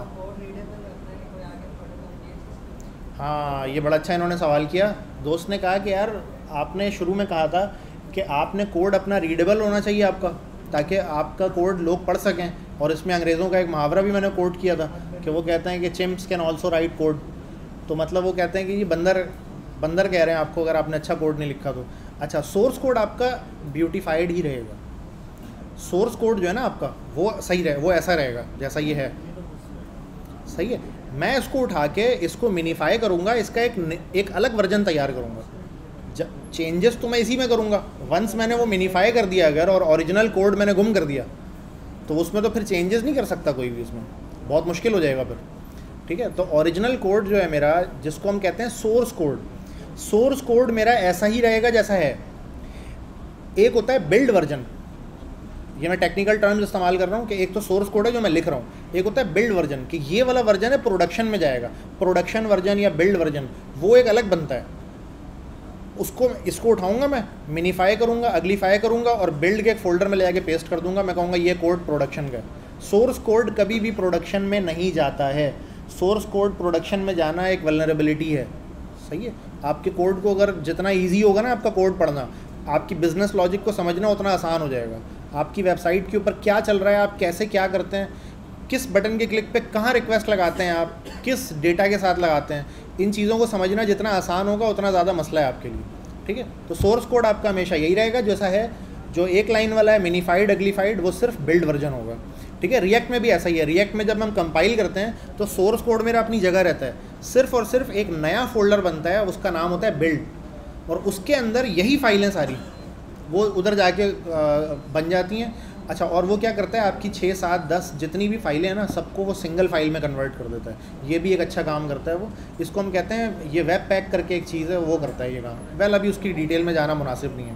A: हाँ, ये बड़ा अच्छा इन्होंने सवाल किया। दोस्त ने कहा कि यार आपने शुरू में कहा था कि आपने कोड अपना रीडेबल होना चाहिए आपका, ताकि आपका कोड लोग पढ़ सकें, और इसमें अंग्रेज़ों का एक मुहावरा भी मैंने कोट किया था कि वो कहते हैं कि chimps can also write code. तो मतलब वो कहते हैं कि ये बंदर बंदर कह रहे हैं आपको, अगर आपने अच्छा कोड नहीं लिखा तो। अच्छा, सोर्स कोड आपका ब्यूटीफाइड ही रहेगा। सोर्स कोड जो है ना आपका वो सही रहे, वो ऐसा रहेगा जैसा ये है, सही है। मैं इसको उठा के इसको मिनीफाई करूँगा, इसका एक एक अलग वर्जन तैयार करूँगा। चेंजेस तो मैं इसी में करूँगा। वंस मैंने वो मिनीफाई कर दिया अगर, और ओरिजिनल कोड मैंने गुम कर दिया, तो उसमें तो फिर चेंजेस नहीं कर सकता कोई भी, उसमें बहुत मुश्किल हो जाएगा फिर। ठीक है, तो ओरिजिनल कोड जो है मेरा, जिसको हम कहते हैं सोर्स कोड, सोर्स कोड मेरा ऐसा ही रहेगा जैसा है। एक होता है बिल्ड वर्जन, ये मैं टेक्निकल टर्म्स इस्तेमाल कर रहा हूँ कि एक तो सोर्स कोड है जो मैं लिख रहा हूँ, एक होता है बिल्ड वर्जन कि ये वाला वर्जन है प्रोडक्शन में जाएगा। प्रोडक्शन वर्जन या बिल्ड वर्जन वो एक अलग बनता है। उसको इसको उठाऊंगा, मैं मिनीफाई करूँगा, अगलीफाई करूँगा, और बिल्ड के एक फोल्डर में ले जाके पेस्ट कर दूंगा। मैं कहूँगा ये कोड प्रोडक्शन का है। सोर्स कोड कभी भी प्रोडक्शन में नहीं जाता है। सोर्स कोड प्रोडक्शन में जाना एक वल्नरेबिलिटी है, सही है। आपके कोड को अगर जितना इजी होगा ना आपका कोड पढ़ना, आपकी बिजनेस लॉजिक को समझना उतना आसान हो जाएगा। आपकी वेबसाइट के ऊपर क्या चल रहा है, आप कैसे क्या करते हैं, किस बटन के क्लिक पे कहाँ रिक्वेस्ट लगाते हैं, आप किस डेटा के साथ लगाते हैं, इन चीज़ों को समझना जितना आसान होगा उतना ज़्यादा मसला है आपके लिए। ठीक है, तो सोर्स कोड आपका हमेशा यही रहेगा जैसा है। जो एक लाइन वाला है मिनीफाइड अगलीफाइड, वो सिर्फ बिल्ड वर्जन होगा। ठीक है, रिएक्ट में भी ऐसा ही है। रिएक्ट में जब हम कंपाइल करते हैं तो सोर्स कोड मेरा अपनी जगह रहता है, सिर्फ और सिर्फ एक नया फोल्डर बनता है, उसका नाम होता है बिल्ड, और उसके अंदर यही फाइलें सारी वो उधर जाके बन जाती हैं। अच्छा, और वो क्या करता है, आपकी छः सात दस जितनी भी फाइलें हैं ना, सबको वो सिंगल फाइल में कन्वर्ट कर देता है। ये भी एक अच्छा काम करता है वो। इसको हम कहते हैं, ये वेब पैक करके एक चीज़ है, वो करता है ये काम। वेल अभी उसकी डिटेल में जाना मुनासिब नहीं है।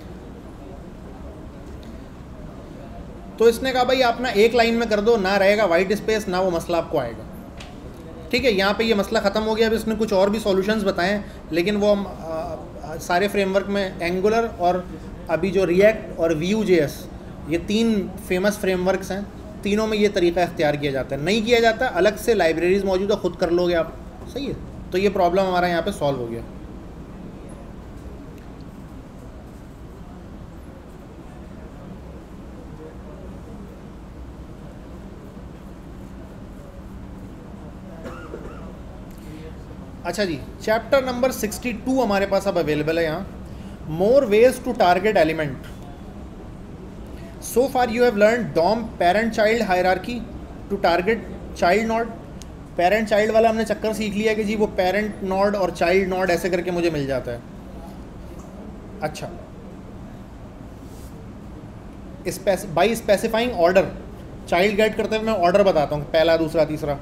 A: तो इसने कहा भाई आप ना एक लाइन में कर दो, ना रहेगा वाइट स्पेस, ना वो मसला आपको आएगा। ठीक है, यहाँ पे ये मसला ख़त्म हो गया। अब इसने कुछ और भी सॉल्यूशंस बताए हैं, लेकिन वो हम आ, सारे फ्रेमवर्क में एंगुलर और अभी जो रिएक्ट और व्यू जे एस, ये तीन फेमस फ्रेमवर्क्स हैं, तीनों में ये तरीका इख्तियार किया जाता है। नहीं किया जाता, अलग से लाइब्रेरीज मौजूद है, ख़ुद कर लोगे आप। सही है, तो ये प्रॉब्लम हमारा यहाँ पे सॉल्व हो गया। अच्छा जी, चैप्टर नंबर सिक्सटी टू हमारे पास अब अवेलेबल है यहाँ, more ways to target element. So far you have learn DOM parent child hierarchy to target child node. Parent child वाला हमने चक्कर सीख लिया कि जी वो पेरेंट नॉड और चाइल्ड नॉड ऐसे करके मुझे मिल जाता है। अच्छा, by specifying order, child get करते हुए मैं ऑर्डर बताता हूँ, पहला दूसरा तीसरा।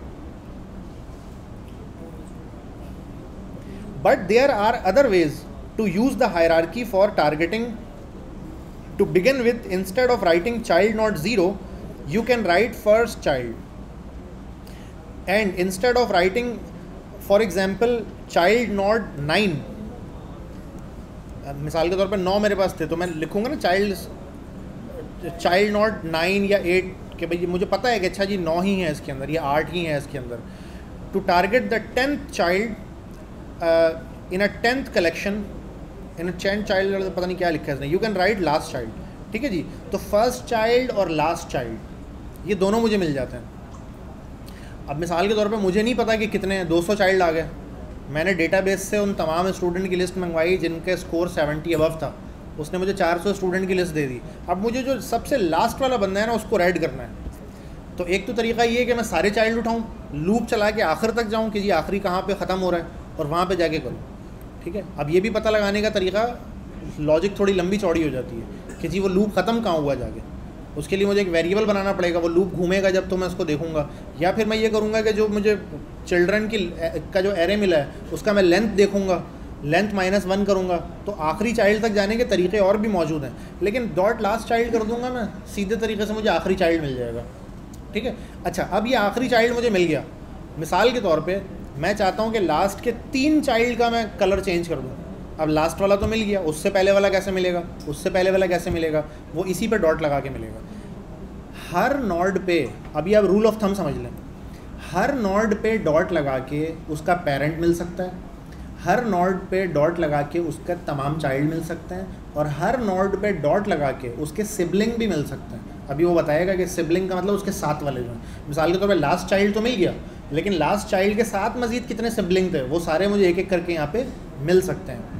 A: But there are other ways to use the hierarchy for targeting. To begin with, instead of writing child node zero, you can write first child. And instead of writing, for example, child node nine, मिसाल के तौर पे नौ मेरे पास थे, तो मैं लिखूंगा ना चाइल्ड चाइल्ड नॉट नाइन या एट, कि भाई मुझे पता है कि अच्छा जी नौ ही है इसके अंदर या आठ ही है इसके अंदर। To target the tenth child in a tenth collection, in a tenth child, पता नहीं क्या लिखा है इसने, you can write last child. ठीक है जी, तो फर्स्ट चाइल्ड और लास्ट चाइल्ड ये दोनों मुझे मिल जाते हैं। अब मिसाल के तौर पे मुझे नहीं पता कि कितने हैं, दो सौ चाइल्ड आ गए, मैंने डेटाबेस से उन तमाम स्टूडेंट की लिस्ट मंगवाई जिनके स्कोर सेवेंटी अबव था, उसने मुझे चार सौ स्टूडेंट की लिस्ट दे दी। अब मुझे जो सबसे लास्ट वाला बंदा है ना उसको रेड करना है। तो एक तो तरीका ये है कि मैं सारे चाइल्ड उठाऊँ, लूप चला के आखिर तक जाऊँ कि जी आखिरी कहाँ पे ख़त्म हो रहा है और वहाँ पे जाके करूँ। ठीक है, अब ये भी पता लगाने का तरीका, लॉजिक थोड़ी लंबी चौड़ी हो जाती है कि जी वो लूप ख़त्म कहाँ हुआ जाके, उसके लिए मुझे एक वेरिएबल बनाना पड़ेगा, वो लूप घूमेगा जब तो मैं उसको देखूंगा। या फिर मैं ये करूँगा कि जो मुझे चिल्ड्रन की का जो एरे मिला है उसका मैं लेंथ देखूँगा, लेंथ माइनस वन करूँगा, तो आखिरी चाइल्ड तक जाने के तरीके और भी मौजूद हैं। लेकिन डॉट लास्ट चाइल्ड कर दूँगा मैं, सीधे तरीके से मुझे आखिरी चाइल्ड मिल जाएगा। ठीक है, अच्छा अब ये आखिरी चाइल्ड मुझे मिल गया, मिसाल के तौर पे मैं चाहता हूँ कि लास्ट के तीन चाइल्ड का मैं कलर चेंज कर दूँ। अब लास्ट वाला तो मिल गया, उससे पहले वाला कैसे मिलेगा, उससे पहले वाला कैसे मिलेगा, वो इसी पे डॉट लगा के मिलेगा। हर नॉड पे, अभी आप रूल ऑफ थंब समझ लें, हर नॉड पे डॉट लगा के उसका पेरेंट मिल सकता है, हर नॉड पे डॉट लगा के उसका तमाम चाइल्ड मिल सकते हैं, और हर नॉड पे डॉट लगा के उसके सिबलिंग भी मिल सकते हैं। अभी वो बताएगा कि सिबलिंग का मतलब उसके साथ वाले जो हैं। मिसाल के तौर पे लास्ट चाइल्ड तो मिल गया, लेकिन लास्ट चाइल्ड के साथ मज़ीद कितने सिबलिंग थे वो सारे मुझे एक एक करके यहाँ पे मिल सकते हैं।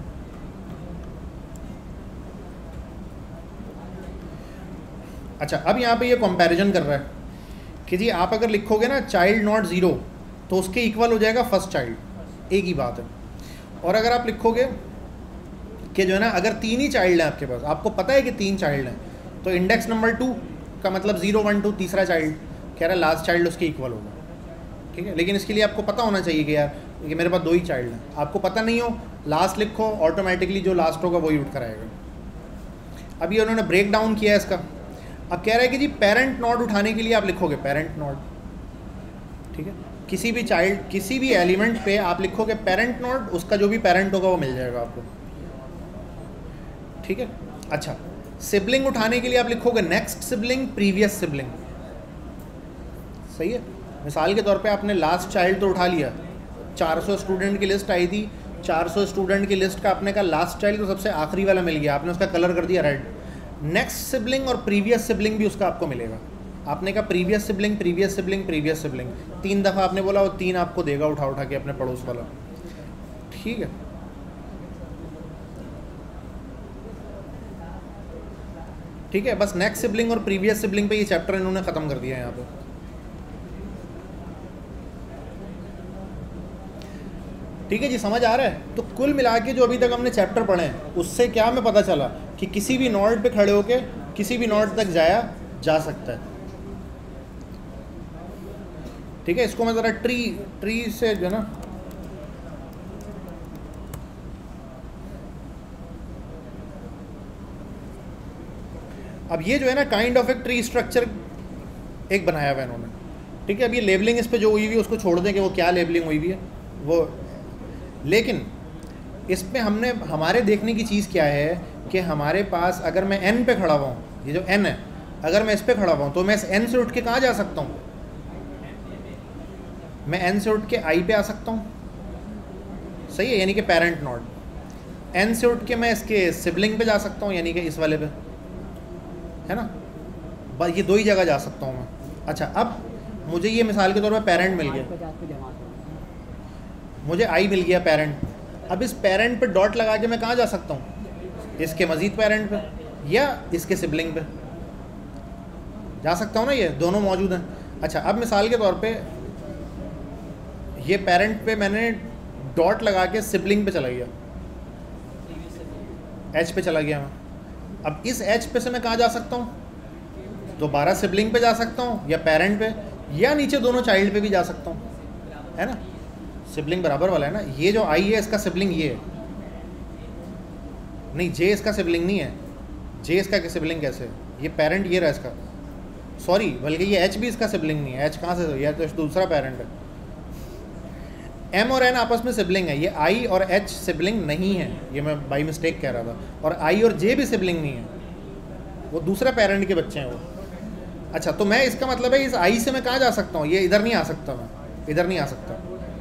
A: अच्छा, अब यहाँ पे ये कंपैरिजन कर रहा है कि जी आप अगर लिखोगे ना चाइल्ड नॉट ज़ीरो तो उसके इक्वल हो जाएगा फर्स्ट चाइल्ड, एक ही बात है। और अगर आप लिखोगे कि जो है ना अगर तीन ही चाइल्ड हैं आपके पास, आपको पता है कि तीन चाइल्ड हैं, तो इंडेक्स नंबर टू का मतलब ज़ीरो वन टू, तीसरा चाइल्ड कह रहा है लास्ट चाइल्ड उसके इक्वल होगा। ठीक है, लेकिन इसके लिए आपको पता होना चाहिए कि यार कि मेरे पास दो ही चाइल्ड हैं। आपको पता नहीं हो, लास्ट लिखो, ऑटोमेटिकली जो लास्ट होगा वही उठ कर आएगा। अभी उन्होंने ब्रेक डाउन किया है इसका। अब कह रहा है कि जी पेरेंट नॉड उठाने के लिए आप लिखोगे पेरेंट नॉड। ठीक है, किसी भी चाइल्ड, किसी भी एलिमेंट पे आप लिखोगे पेरेंट नॉड, उसका जो भी पेरेंट होगा वो मिल जाएगा आपको। ठीक है, अच्छा सिबलिंग उठाने के लिए आप लिखोगे नेक्स्ट सिबलिंग, प्रीवियस सिबलिंग। सही है, मिसाल के तौर पे आपने लास्ट चाइल्ड तो उठा लिया, चार सौ स्टूडेंट की लिस्ट आई थी, चार सौ स्टूडेंट की लिस्ट का आपने कहा लास्ट चाइल्ड तो सबसे आखिरी वाला मिल गया, आपने उसका कलर कर दिया रेड। नेक्स्ट सिबलिंग और प्रीवियस सिबलिंग भी उसका आपको मिलेगा। आपने कहा previous sibling, previous sibling, previous sibling, तीन दफ़ा आपने बोला, वो तीन आपको देगा उठा उठा के अपने पड़ोस वाला। ठीक है, ठीक है, बस नेक्स्ट सिबलिंग और प्रीवियस सिबलिंग पे ये चैप्टर इन्होंने ख़त्म कर दिया है यहाँ पे। ठीक है जी, समझ आ रहा है? तो कुल मिला के जो अभी तक हमने चैप्टर पढ़े हैं उससे क्या हमें पता चला कि किसी भी नोड पे खड़े होके किसी भी नोड तक जाया जा सकता है। ठीक है, इसको मैं ज़रा ट्री ट्री से जो है ना, अब ये जो है ना काइंड ऑफ एक ट्री स्ट्रक्चर एक बनाया हुआ है इन्होंने। ठीक है, अब ये लेबलिंग इस पे जो हुई हुई है उसको छोड़ दें कि वो क्या लेबलिंग हुई हुई है वो, लेकिन इसमें हमने हमारे देखने की चीज़ क्या है कि हमारे पास अगर मैं एन पे खड़ा हुआ हूँ, ये जो एन है, अगर मैं इस पे खड़ा हुआ हूँ तो मैं इस एन से उठ के कहाँ जा सकता हूँ? मैं एन से उठ के आई पे आ सकता हूँ, सही है, यानी कि पेरेंट नोड। एन से उठ के मैं इसके सिबलिंग पे जा सकता हूँ, यानी कि इस वाले पे, है ना, बस ये दो ही जगह जा सकता हूँ मैं। अच्छा, अब मुझे ये मिसाल के तौर पे पेरेंट मिल गया, मुझे आई मिल गया पेरेंट। अब इस पेरेंट पे डॉट लगा के मैं कहाँ जा सकता हूँ? इसके मज़ीद पेरेंट पे या इसके सिबलिंग पे जा सकता हूँ ना, ये दोनों मौजूद हैं। अच्छा, अब मिसाल के तौर पे ये पेरेंट पे मैंने डॉट लगा के सिबलिंग पे चला गया, एच पे चला गया मैं। अब इस एच पे से मैं कहाँ जा सकता हूँ? दोबारा सिबलिंग पे जा सकता हूँ या पेरेंट पे, या नीचे दोनों चाइल्ड पे भी जा सकता हूँ, है ना, सिबलिंग बराबर वाला है ना। ये जो आई है इसका सिबलिंग ये है, नहीं जे इसका सिबलिंग नहीं है, जे इसका सिबलिंग कैसे है? ये पेरेंट ये रहा इसका, सॉरी, बल्कि ये एच भी इसका सिबलिंग नहीं है। एच कहाँ से? यह तो दूसरा पेरेंट है। एम और एन आपस में सिबलिंग है, ये आई और एच सिबलिंग नहीं है, ये मैं बाई मिस्टेक कह रहा था। और आई और जे भी सिबलिंग नहीं है, वो दूसरा पेरेंट के बच्चे हैं वो। अच्छा, तो मैं इसका मतलब है इस आई से मैं कहाँ जा सकता हूँ? ये इधर नहीं आ सकता, मैं इधर नहीं आ सकता।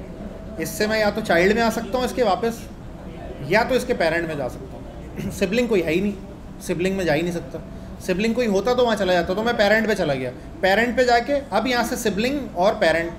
A: इससे मैं या तो चाइल्ड में आ सकता हूँ इसके वापस, या तो इसके पेरेंट में जा सकता हूँ। सिबलिंग कोई है ही नहीं, सिबलिंग में जा ही नहीं सकता। सिबलिंग कोई होता तो वहाँ चला जाता, तो मैं पेरेंट पे चला गया। पेरेंट पे जाके अब यहाँ से सिबलिंग और पेरेंट,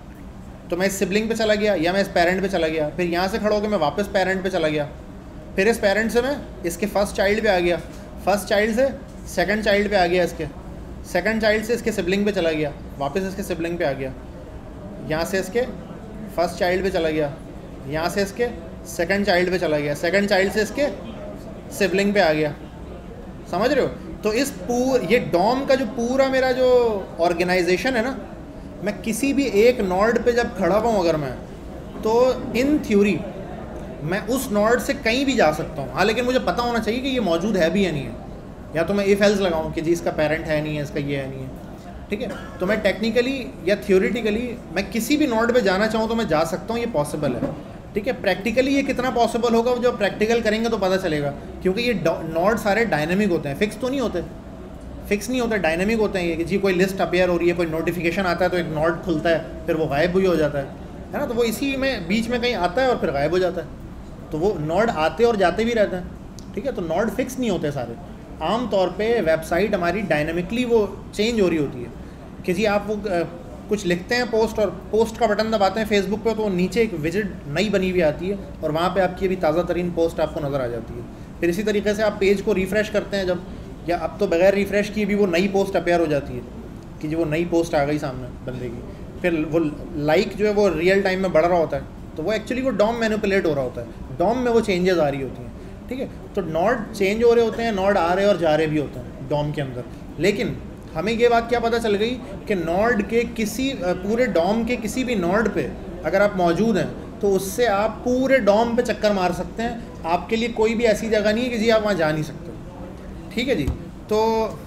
A: तो मैं इस सिबलिंग पे चला गया या मैं इस पेरेंट पे चला गया, फिर यहाँ से खड़ा होकर मैं वापस पेरेंट पे चला गया, फिर इस पेरेंट से मैं इसके फर्स्ट चाइल्ड पे आ गया, फर्स्ट चाइल्ड से सेकंड चाइल्ड पे आ गया, इसके सेकंड चाइल्ड से इसके सिबलिंग पे चला गया, वापस इसके सिबलिंग पे आ गया, यहाँ से इसके फर्स्ट चाइल्ड पे चला गया, यहाँ से इसके सेकंड चाइल्ड पे चला गया, सेकंड चाइल्ड से इसके सिबलिंग पे आ गया। समझ रहे हो? तो इस पूर ये डॉम का जो पूरा मेरा जो ऑर्गेनाइजेशन है ना, मैं किसी भी एक नोड पे जब खड़ा हुआ हूँ अगर मैं, तो इन थ्योरी मैं उस नोड से कहीं भी जा सकता हूँ। हाँ, लेकिन मुझे पता होना चाहिए कि ये मौजूद है भी या नहीं है, या तो मैं इफ एल्स लगाऊँ कि जी इसका पेरेंट है नहीं है, इसका ये है नहीं है। ठीक है, तो मैं टेक्निकली या थ्योरेटिकली मैं किसी भी नोड पे जाना चाहूँ तो मैं जा सकता हूँ, ये पॉसिबल है। ठीक है, प्रैक्टिकली ये कितना पॉसिबल होगा जो प्रैक्टिकल करेंगे तो पता चलेगा, क्योंकि ये नोड सारे डायनेमिक होते हैं, फिक्स तो नहीं होते, फिक्स नहीं होते, डायनेमिक होते हैं। ये कि जी कोई लिस्ट अपेयर हो रही है, कोई नोटिफिकेशन आता है तो एक नोड खुलता है, फिर वो गायब भी हो जाता है, है ना, तो वो इसी में बीच में कहीं आता है और फिर गायब हो जाता है। तो वो नोड आते और जाते भी रहते हैं। ठीक है, तो नोड फिक्स नहीं होते सारे। आम तौर पे वेबसाइट हमारी डायनेमिकली वो चेंज हो रही होती है कि जी आप वो आ, कुछ लिखते हैं पोस्ट, और पोस्ट का बटन दबाते हैं फेसबुक पे, तो नीचे एक विजिट नई बनी हुई आती है और वहाँ पे आपकी अभी ताज़ा तरीन पोस्ट आपको नज़र आ जाती है। फिर इसी तरीके से आप पेज को रिफ़्रेश करते हैं जब, या अब तो बगैर रिफ़्रेश किए भी वो नई पोस्ट अपेयर हो जाती है कि जी वो नई पोस्ट आ गई सामने बंदे की। फिर वो लाइक जो है वो रियल टाइम में बढ़ रहा होता है, तो वो एक्चुअली वो डॉम मैनिपुलेट हो रहा होता है, डॉम में वो चेंजेस आ रही होती हैं। ठीक है, तो नोड चेंज हो रहे होते हैं, नोड आ रहे और जा रहे भी होते हैं डॉम के अंदर। लेकिन हमें ये बात क्या पता चल गई कि नोड के किसी पूरे डॉम के किसी भी नोड पे अगर आप मौजूद हैं तो उससे आप पूरे डॉम पे चक्कर मार सकते हैं। आपके लिए कोई भी ऐसी जगह नहीं है कि जी आप वहाँ जा नहीं सकते। ठीक है जी, तो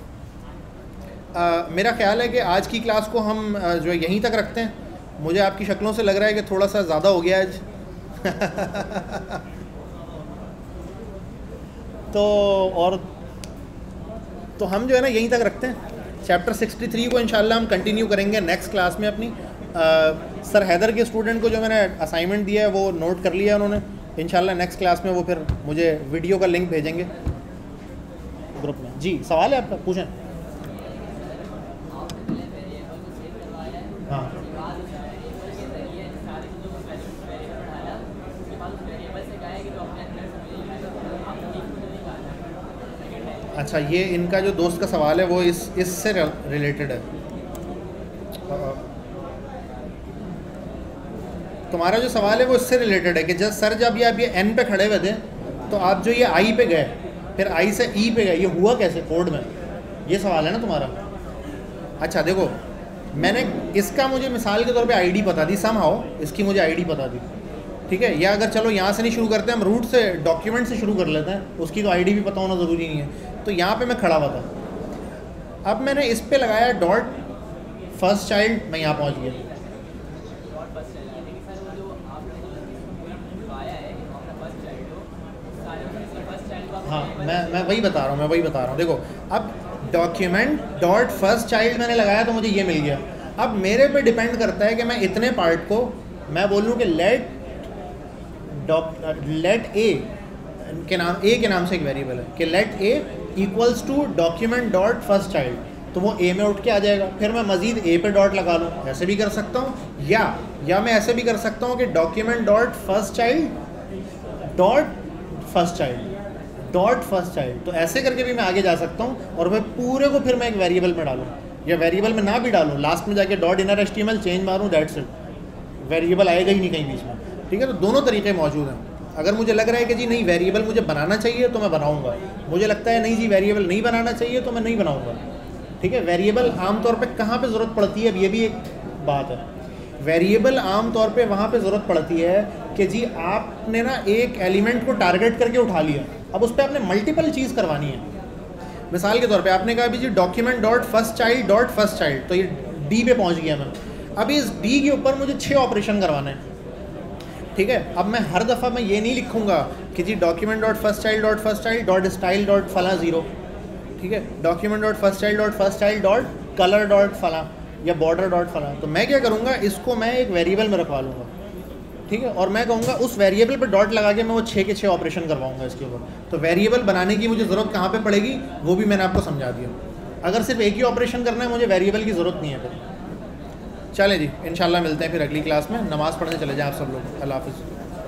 A: आ, मेरा ख्याल है कि आज की क्लास को हम आ, जो है यहीं तक रखते हैं। मुझे आपकी शक्लों से लग रहा है कि थोड़ा सा ज़्यादा हो गया आज तो और तो हम जो है ना यहीं तक रखते हैं। चैप्टर सिक्सटी थ्री को इंशाल्लाह हम कंटिन्यू करेंगे नेक्स्ट क्लास में अपनी। आ, सर हैदर के स्टूडेंट को जो मैंने असाइनमेंट दिया है वो नोट कर लिया उन्होंने। इंशाल्लाह नेक्स्ट क्लास में वो फिर मुझे वीडियो का लिंक भेजेंगे ग्रुप में। जी, सवाल है आपका, पूछें। हाँ, अच्छा, ये इनका जो दोस्त का सवाल है वो इस इससे रिलेटेड है। तुम्हारा जो सवाल है वो इससे रिलेटेड है कि जब सर जब ये आप ये एन पे खड़े हुए थे तो आप जो ये आई पे गए, फिर आई से ई पे गए, ये हुआ कैसे कोड में? ये सवाल है ना तुम्हारा। अच्छा देखो, मैंने इसका मुझे मिसाल के तौर पे आईडी पता थी, समहाउ इसकी मुझे आईडी पता थी, ठीक है। या अगर चलो यहाँ से नहीं शुरू करते, हम रूट से डॉक्यूमेंट से शुरू कर लेते हैं, उसकी तो आईडी भी पता होना ज़रूरी नहीं है। तो यहाँ पे मैं खड़ा हुआ था, अब मैंने इस पे लगाया डॉट फर्स्ट चाइल्ड, मैं यहाँ पहुँच गया। हाँ मैं मैं वही बता रहा हूँ मैं वही बता रहा हूँ देखो, अब डॉक्यूमेंट डॉट फर्स्ट चाइल्ड मैंने लगाया तो मुझे ये मिल गया। अब मेरे पे डिपेंड करता है कि मैं इतने पार्ट को मैं बोलूँ कि लेट डॉक लेट ए के नाम ए के नाम से एक वेरिएबल है कि let A equals to document dot first child, तो वो ए में उठ के आ जाएगा। फिर मैं मज़ीद ए पे डॉट लगा लूँ, ऐसे भी कर सकता हूँ, या या मैं ऐसे भी कर सकता हूँ कि document dot first child dot first child dot first child, तो ऐसे करके भी मैं आगे जा सकता हूँ। और मैं पूरे को फिर मैं एक वेरिएबल में डालूँ, या वेरिएबल में ना भी डालूँ, लास्ट में जाके डॉट इनर एचटीएमएल चेंज मारूँ, दैट्स इट, वेरिएबल आएगा ही नहीं कहीं बीच में, ठीक है। तो दोनों तरीके मौजूद हैं। अगर मुझे लग रहा है कि जी नहीं वेरिएबल मुझे बनाना चाहिए तो मैं बनाऊँगा, मुझे लगता है नहीं जी वेरिएबल नहीं बनाना चाहिए तो मैं नहीं बनाऊँगा, ठीक है। वेरिएबल आमतौर पर कहाँ पर ज़रूरत पड़ती है, अब ये भी एक बात है। वेरिएबल आम तौर पे वहाँ पे ज़रूरत पड़ती है कि जी आपने ना एक एलिमेंट को टारगेट करके उठा लिया, अब उस पर आपने मल्टीपल चीज़ करवानी है। मिसाल के तौर पे आपने कहा भी जी document dot first child dot first child, तो ये डी पे पहुँच गया मैं। अब इस डी के ऊपर मुझे छः ऑपरेशन करवाने हैं, ठीक है। अब मैं हर दफ़ा मैं ये नहीं लिखूँगा कि जी document dot first child dot first child dot style dot फला ज़ीरो, ठीक है, document dot first child dot first child dot colour dot फला या बॉर्डर डॉट फला। तो मैं क्या करूँगा, इसको मैं एक वेरिएबल में रखवा लूँगा, ठीक है, और मैं कहूँगा उस वेरिएबल पे डॉट लगा के मैं वो छः के छः ऑपरेशन करवाऊँगा इसके ऊपर। तो वेरिएबल बनाने की मुझे ज़रूरत कहाँ पे पड़ेगी वो भी मैंने आपको समझा दिया। अगर सिर्फ एक ही ऑपरेशन करना है मुझे वेरिएबल की ज़रूरत नहीं है फिर। चलें जी, इंशाल्लाह मिलते हैं फिर अगली क्लास में। नमाज़ पढ़ने चले जाएँ आप सब लोग। अल्लाह हाफ़िज़।